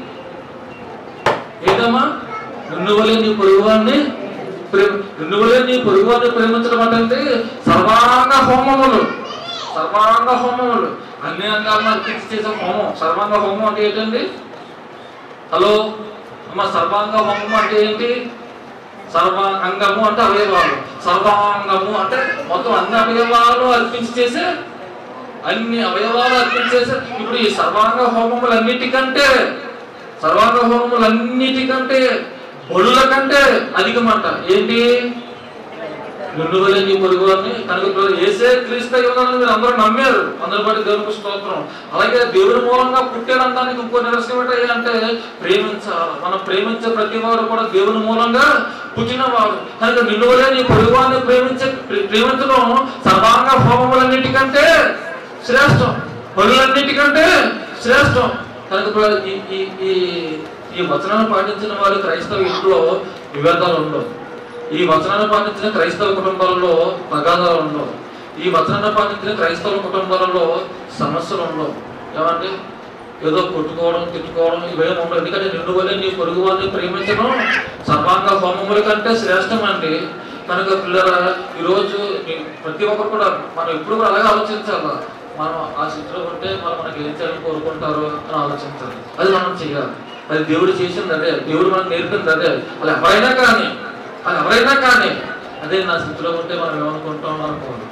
ఏదమ్మా? నిన్ను వలే నీ పొరుగువాడిని ప్రేమ నిన్ను వలే నీ పొరుగువాడిని ప్రేమించడం అంటే సర్వాంగ హోమములు. సర్వాంగ హోమములు అన్ని అంగాలను అర్పించి చేసే హోమం సర్వాంగ హోమం అంటే ఏంటండి? హలో అమ్మ, సర్వాంగ హోమం అంటే ఏంటి? సర్వాంగము అంటే అవయవాలు, సర్వాంగము అంటే మొత్తం అన్ని అవయవాలు అర్పించి చేసే అన్ని అవయవాలు అర్పించి చేసే. ఇప్పుడు ఈ సర్వాంగ హోమములు అన్నిటికంటే సర్వాంగ హోమములు అన్నిటికంటే బలుల కంటే అధికమంట. ఏంటి? నిన్ను వలే నీ పొరుగువారిని. కనుక యేసే క్రీస్తు యువనాన్ని మీరు అందరూ నమ్మారు. అందరి బట్టి దేవునికి స్తోత్రం. అలాగే దేవుని మూలంగా పుట్టాడంటానికి ఇంకో నిరసన ఏంటి అంటే ప్రేమించాలి. మనం ప్రేమించే ప్రతి వారు కూడా దేవుని మూలంగా పుట్టినవాడు. కనుక నిన్ను వలే నీ పొరుగువారిని ప్రేమించే ప్రేమించడం సర్వాంగ హోమములన్నిటికంటే శ్రేష్టం, బలులన్నిటికంటే శ్రేష్టం. కనుక ఈ ఈ ఈ వచనాన్ని పాటించిన వారు క్రైస్తవ ఇంట్లో విభేదాలు ఉండవు. ఈ వచనాన్ని పాటించిన క్రైస్తవ కుటుంబాలలో తగాదాలు ఉండవు. ఈ వచనాన్ని పాటించిన క్రైస్తవ కుటుంబాలలో సమస్యలు ఉండవు. ఏమంటే ఏదో కొట్టుకోవడం తిట్టుకోవడం ఇవేమి ఉండవు. ఎందుకంటే నిన్ను వలే నీ పొరుగు వారిని ప్రేమించడం సర్వాంగ హోమముల కంటే శ్రేష్టం అండి. కనుక పిల్లరా, ఈరోజు ప్రతి ఒక్కరు కూడా మనం ఎప్పుడు కూడా అలాగే ఆలోచించాలి. మనం ఆ స్థితిలో ఉంటే మనం మనకి ఏం చేయాలని కోరుకుంటారో అని ఆలోచించాలి. అది మనం చేయాలి. అది దేవుడు చేసింది అదే, దేవుడు మనకు నేర్పింది అదే. అది ఎవరైనా కానీ అది ఎవరైనా కానీ అదే నా స్థితిలో ఉంటే మనం ఏమనుకుంటాం అనుకోండి.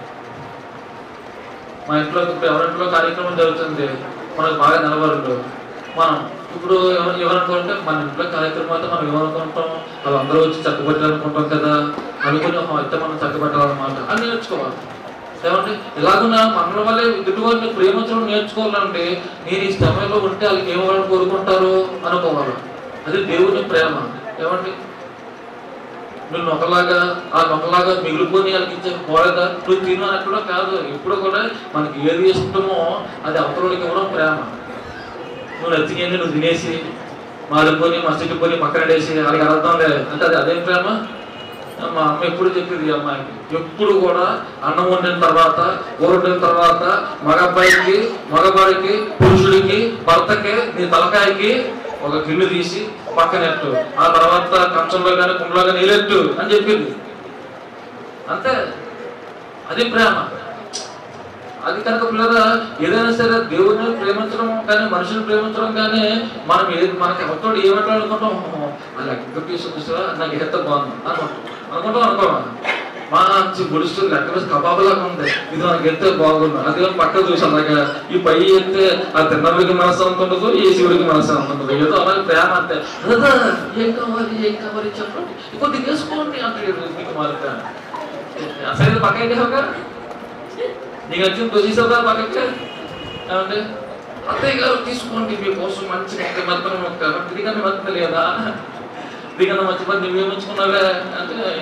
మా ఇంట్లో ఇప్పుడు ఎవరింట్లో కార్యక్రమం జరుగుతుంది, మనకు బాగా నిలబడు. మనం ఇప్పుడు ఎవరు ఎవరనుకుంటే మన ఇంట్లో కార్యక్రమం అయితే మనం ఏమనుకుంటాం, వాళ్ళందరూ వచ్చి చక్కబెట్టాలనుకుంటాం కదా అనుకుని అయితే మనం చక్కబెట్టాలన్నమాట అని నేర్చుకోవాలి. ఏమంటే ఇలాగున్నా మనల వల్లే ఎదుటివారిని ప్రేమించడం నేర్చుకోవాలంటే నేను ఈ సమయంలో ఉంటే వాళ్ళకి ఏమవ్వాలని కోరుకుంటారు అనుకోవాలి. అది దేవుని ప్రేమ. ఏమండి నువ్వు ఒకలాగా ఆ ఒకలాగా మిగిలిపోయి వాళ్ళకి ఇచ్చే పోలేదా? నువ్వు తిను అన్నట్టుగా కాదు. ఎప్పుడు కూడా మనకి ఏది ఇష్టమో అది అవతలకి ఇవ్వడం ప్రేమ. నువ్వు నచ్చిపోయింది నువ్వు తినేసి మాడిపోయి మసిపోయి పక్కన వేసి వాళ్ళకి అర్థం లేదు అంటే అది అదేం ప్రేమ? మా అమ్మ ఎప్పుడు చెప్పింది అమ్మాయికి, ఎప్పుడు కూడా అన్నం వండిన తర్వాత కూర వండిన తర్వాత మగబ్బాయికి మగబాడికి పురుషుడికి భర్తకి నీ తలకాయకి ఒక గిన్నె తీసి పక్కనెట్టు, ఆ తర్వాత కంచంలో కానీ కుండలో కానీ నీళ్ళెట్టు అని చెప్పింది. అంతే, అది ప్రేమ. అది కనుక పిల్లరా ఏదైనా సరే దేవుడిని ప్రేమించడం కానీ మనుషుని ప్రేమించడం కానీ మనం ఏది మనకి ఎవరితో ఏమంటాడుకుంటాం, అది ఎక్కడ తీసుకొస్తారా నాకు ఎంత బాగుంది అనుకుంటాం అనుకుంటాం అనుకోమా మంచి గుడిస్తుంది లెక్క వేసి కబాబులాగా ఉంది, ఇది మనకి ఎత్తే బాగుంది. అదే పక్క చూసి అలాగా ఈ పై ఎత్తే ఆ తిన్నవాడికి మనసు అంత ఉండదు, ఈ శివుడికి మనసు అంత ఉండదు. ఏదో అలాగే ప్రేమ అంతే. అదా ఏం కావాలి ఏం కావాలి చెప్పండి కొద్దిగా వేసుకోండి అంటే మీకు మారితే అసలు పక్క ఏంటి నీకు వచ్చిన తొలిసదా పక్కకి ఏమంటే అత్తయ్య గారు తీసుకోండి మీకోసం మంచి మొక్క మద్దన మొక్క తిరిగని మద్దత లేదా దిగన్న మంచి పని నువ్వేమించుకున్నావే అంటే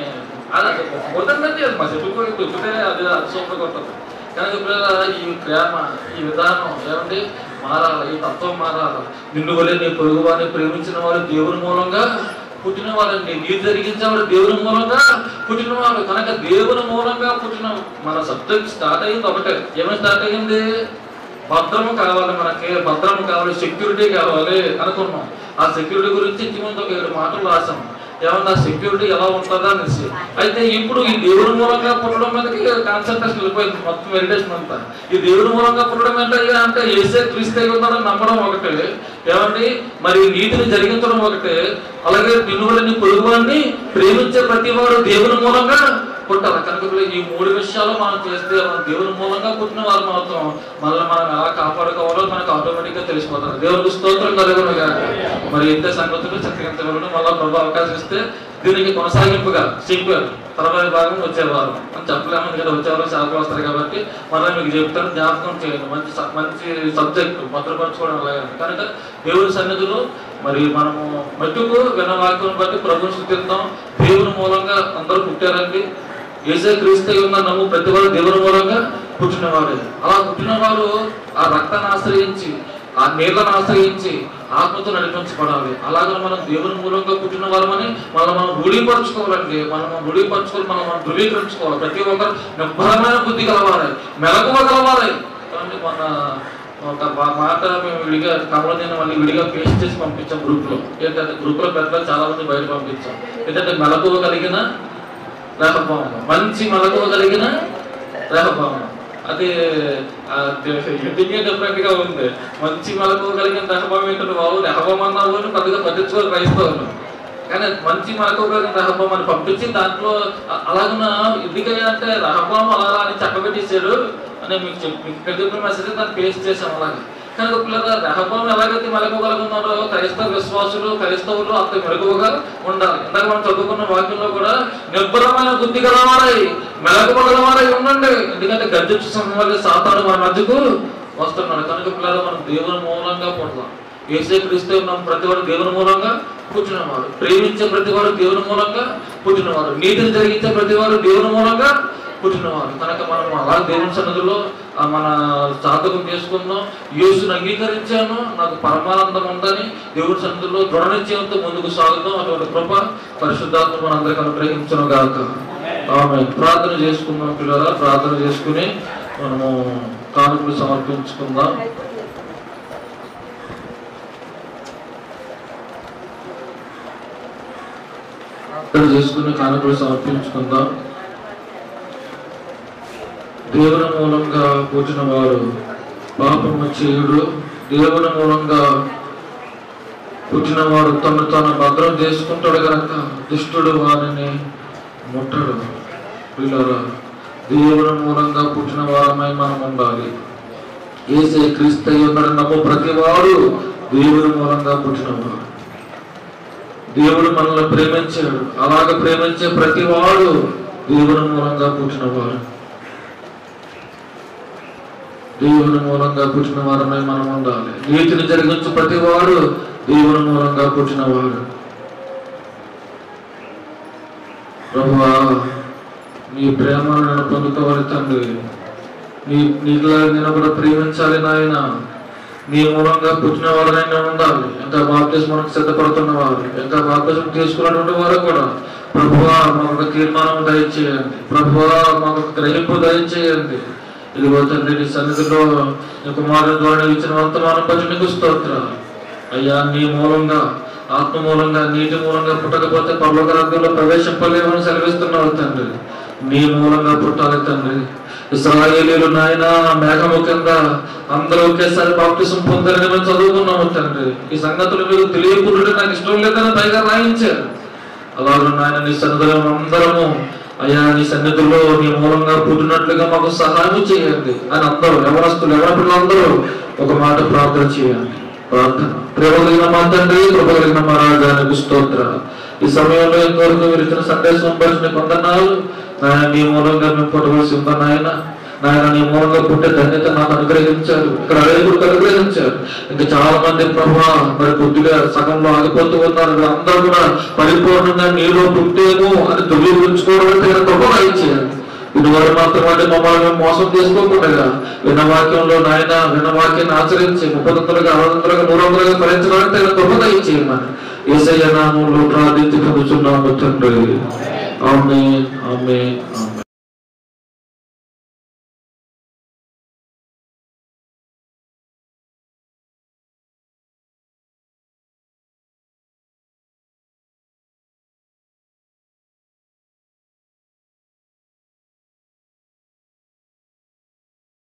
అది కుదరదండి, అది మా చెప్పుకోవడానికి దొరికితే అది సూపర్గా ఉంటుంది. కనుక పిల్లల ఈ ప్రేమ, ఈ విధానం ఏమండి మారాలి, ఈ తత్వం మారాలి. నిన్ను వలె నీ పొరుగు వారిని ప్రేమించిన వారు దేవుని మూలంగా పుట్టిన వారండి. నీరు జరిగించేవాడు దేవుని మూలంగా పుట్టిన వాడు. కనుక దేవుని మూలంగా పుట్టిన మన సబ్జెక్ట్ స్టార్ట్ అయ్యింది ఒకటే. ఏమైనా స్టార్ట్ అయ్యింది? భద్రము కావాలి, మనకి భద్రము కావాలి, సెక్యూరిటీ కావాలి అనుకున్నాం. ఆ సెక్యూరిటీ గురించి ఇంటి ముందు ఒక ఏడు మాటలు రాసాం. ఏమన్నా సెక్యూరిటీ ఎలా ఉంటుందా అనేసి. అయితే ఇప్పుడు ఈ దేవుని మూలంగా పుట్టడం మీదకి కాన్సన్ట్రేషన్ వెళ్ళిపోయింది మొత్తం మెడిటేషన్ అంతా. ఈ దేవుని మూలంగా పుట్టడం ఏంటయ్యా అంటే యేసే క్రీస్తు ఉన్నాడని నమ్మడం ఒకటే, ఏమండి మరి నీతిని జరిగించడం ఒకటే, అలాగే నిన్ను వల్ల నీ పొరుగువారిని ప్రేమించే ప్రతి వారు దేవుని మూలంగా పుట్టాలి. కనుక ఈ మూడు విషయాలు మనం చేస్తే మనం దేవుని మూలంగా పుట్టిన వారు మాత్రం మళ్ళీ మనం ఎలా కాపాడుకోవాలో మనకు ఆటోమేటిక్ గా తెలిసిపోతారు. దేవునికి స్తోత్రం కలుగును గాక. మరి ఇంత సంగతులు చక్కగించగలను. మళ్ళీ ప్రభు అవకాశం ఇస్తే దీనికి కొనసాగింపుగా చెప్పారు తర్వాత భాగం వచ్చేవారు అని చెప్పలేము, ఎందుకంటే వచ్చేవారు చాలా వస్తారు కాబట్టి మళ్ళీ మీకు చెప్తాను, జ్ఞాపకం చేయండి. మంచి మంచి సబ్జెక్టు భద్రపరచుకోవడం అలాగే. కనుక దేవుని సన్నిధులు మరి మనము మట్టుకు విన్న వాక్యం బట్టి ప్రభుని స్తుతిద్దాం. దేవుని మూలంగా అందరూ పుట్టారండి. యేసే క్రీస్తు ఉన్న నమ్ము ప్రతి వారు దేవుని మూలంగా పుట్టినవాడే. అలా పుట్టినవారు ఆ రక్తాన్ని ఆశ్రయించి, ఆ నీళ్లను ఆశ్రయించి ఆత్మతో నడిపించబడాలి. అలాగే మనం దేవుని మూలంగా పుట్టిన వారమని మనం మనం రూఢీపరచుకోవాలండి. మనం రూఢీపరచుకోవాలి, మనం మనం ధృవీకరించుకోవాలి. ప్రతి ఒక్కరు నిర్భరమైన బుద్ధి కలవాలి, మెలకువ కలవాలి. కానీ మన ఒక మాట మేము విడిగా కమల నేను మళ్ళీ విడిగా పేస్ట్ చేసి పంపించాం గ్రూప్లో. ఏంటంటే గ్రూప్లో పెద్దలు చాలా మంది బయట పంపించాం. ఏంటంటే మెలకువ కలిగిన రెహబాము, మంచి మెలకువ కలిగిన రెహబాము. అది డిఫరెంట్ గా ఉంది. మంచి మెలకువ కలిగిన రెహబాము ఏంటంటే బాబు రెహబాం అన్నావు అని పెద్దగా పట్టించుకోవాలి క్రైస్తవులు. కానీ మంచి మెలకువ కలిగిన రెహబాం అని పంపించి దాంట్లో అలాగన ఎందుకయ్యా అంటే రెహబాం అలా అని చక్కబెట్టేసాడు అని మీకు చెప్పి మీకు చెప్పిన మెసేజ్ దాన్ని పేస్ట్ చేసాం. అలాగే కనుక పిల్లల రెహబాం ఎలాగైతే మెలకువగలుగున్నారో క్రైస్తవ విశ్వాసులు క్రైస్తవులు అంత మెలకువగా ఉండాలి. ఇందాక మనం చదువుకున్న వాక్యంలో కూడా నిర్భరమైన బుద్ధి గలవారై మెలకువగలవారై ఉండండి. ఎందుకంటే గర్జించు సమయంలో సాతాను మన మధ్యకు వస్తున్నాడు. కనుక పిల్లలు మనం దేవుని మూలంగా పుడతాం. యేసే క్రీస్తు ఉన్నాం ప్రతి వాడు దేవుని మూలంగా పుట్టినవాడు. ప్రేమించే ప్రతి వాడు దేవుని మూలంగా పుట్టినవాడు. నీతిని జరిగించే ప్రతి వాడు దేవుని మూలంగా పుట్టినవాడు. కనుక మనం అలా దేవుని సన్నిధిలో మన సాధకం చేసుకుందాం. యేసుని అంగీకరించాను, నాకు పరమానందం ఉందని దేవుని సన్నిధిలో దృఢ నిశ్చయంతో ముందుకు సాగుతాం. అటువంటి కృప పరిశుద్ధాత్మ మనందరికీ అనుగ్రహించను గాక. ఆమె ప్రార్థన చేసుకుందాం పిల్లల. ప్రార్థన చేసుకుని మనము కానుకలు సమర్పించుకుందాం. చేసుకుని కానుకలు సమర్పించుకుందాం. దేవుని మూలంగా పుట్టిన వారు పాపము చేయుడు. దేవుని మూలంగా పుట్టినవాడు తను తను భద్రం చేసుకుంటాడు కనుక దుష్టుడు వారిని ముట్టడు. పిల్లరా, దేవుని మూలంగా పుట్టిన వారమై మనం ఉండాలి. యేసే క్రీస్తు ఉన్నాడు నమ్ము ప్రతి వాడు దేవుని మూలంగా పుట్టినవాడు. దేవుడు మనల్ని ప్రేమించాడు. అలాగ ప్రేమించే ప్రతి వాడు దేవుని మూలంగా పుట్టినవాడు. దేవుని మూలంగా పుట్టిన వారమై మనం ఉండాలి. నీతిని జరిగించు ప్రతి వాడు దేవుని మూలంగా పుట్టినవాడు. ప్రభువా, నీ ప్రేమను నేను పొందుకోవాలి తండ్రి. నీ నీలా నేను కూడా ప్రేమించాలి నాయన. నీ మూలంగా పుట్టిన వారనైనా ఉండాలి. ఇంకా బాప్తిస్మానికి సిద్ధపడుతున్న వారు, ఇంకా బాప్తిస్మం తీసుకున్నటువంటి వారు కూడా ప్రభువా మాకు తీర్మానం దయచేయండి. ప్రభువా మాకు గ్రహింపు దయచేయండి. ఇదిగో తండ్రి నీ సన్నిధిలో నీ కుమారుని ద్వారా ఇచ్చిన వర్తమానం బట్టి నీకు స్తోత్రాలు అయ్యా. నీ మూలంగా ఆత్మ మూలంగా నీటి మూలంగా పుట్టకపోతే పరలోక రాజ్యంలో ప్రవేశింపలేమని సెలవిస్తున్నావు తండ్రి. నీ మూలంగా పుట్టాలి తండ్రి. ఇశ్రాయేలీయులు నాయన మేఘము కింద అందరూ ఒకేసారి బాప్తిసం పొందారని మేము చదువుకున్నాము తండ్రి. ఈ సంగతులు మీకు తెలియకుండా నాకు ఇష్టం లేదని పైగా రాయించారు. అలాగే నాయన నీ సన్నిధిలో అందరము అయ్యా నీ సన్నిధిలో నీ మూలంగా పుట్టినట్లుగా మాకు సహాయం చేయండి అని అందరూ ఎవరస్తులు ఎవరి పిల్లలందరూ ఒక మాట ప్రార్థన చేయండి. ప్రార్థన. ప్రేమ కలిగిన మా తండ్రి, కృప కలిగిన మా రాజానికి స్తోత్ర. ఈ సమయంలో ఎంతవరకు మీరు ఇచ్చిన సందేశం పరిచిన కొందనాలు నాయన నీ మూలంగా మేము పుట్టవలసి ఉందా నాయన. నాయన నీ మూలంగా పుట్టే ధన్యత నాకు అనుగ్రహించారు, ఇక్కడ అనేకులకు అనుగ్రహించారు. ఇంకా చాలా మంది ప్రభా మరి కొద్దిగా సగంలో ఆగిపోతూ ఉన్నారు, అందరూ కూడా పరిపూర్ణంగా నీలో పుట్టేమో అని ధృవీకరించుకోవడం తగిన కృప ఇచ్చేయాలి. ఇదివరకు మాత్రం అంటే మమ్మల్ని మేము మోసం చేసుకోకుండా వినవాక్యంలో నాయన వినవాక్యాన్ని ఆచరించి ముప్పదంతులుగా అరవంతులుగా నూరు వందలుగా ఫలించడానికి తగిన కృప ఇచ్చేయమని యేసయ్య నామములో ప్రార్థించి పొందుచున్నాము తండ్రి. ఆమేన్ ఆమేన్ ఆమేన్.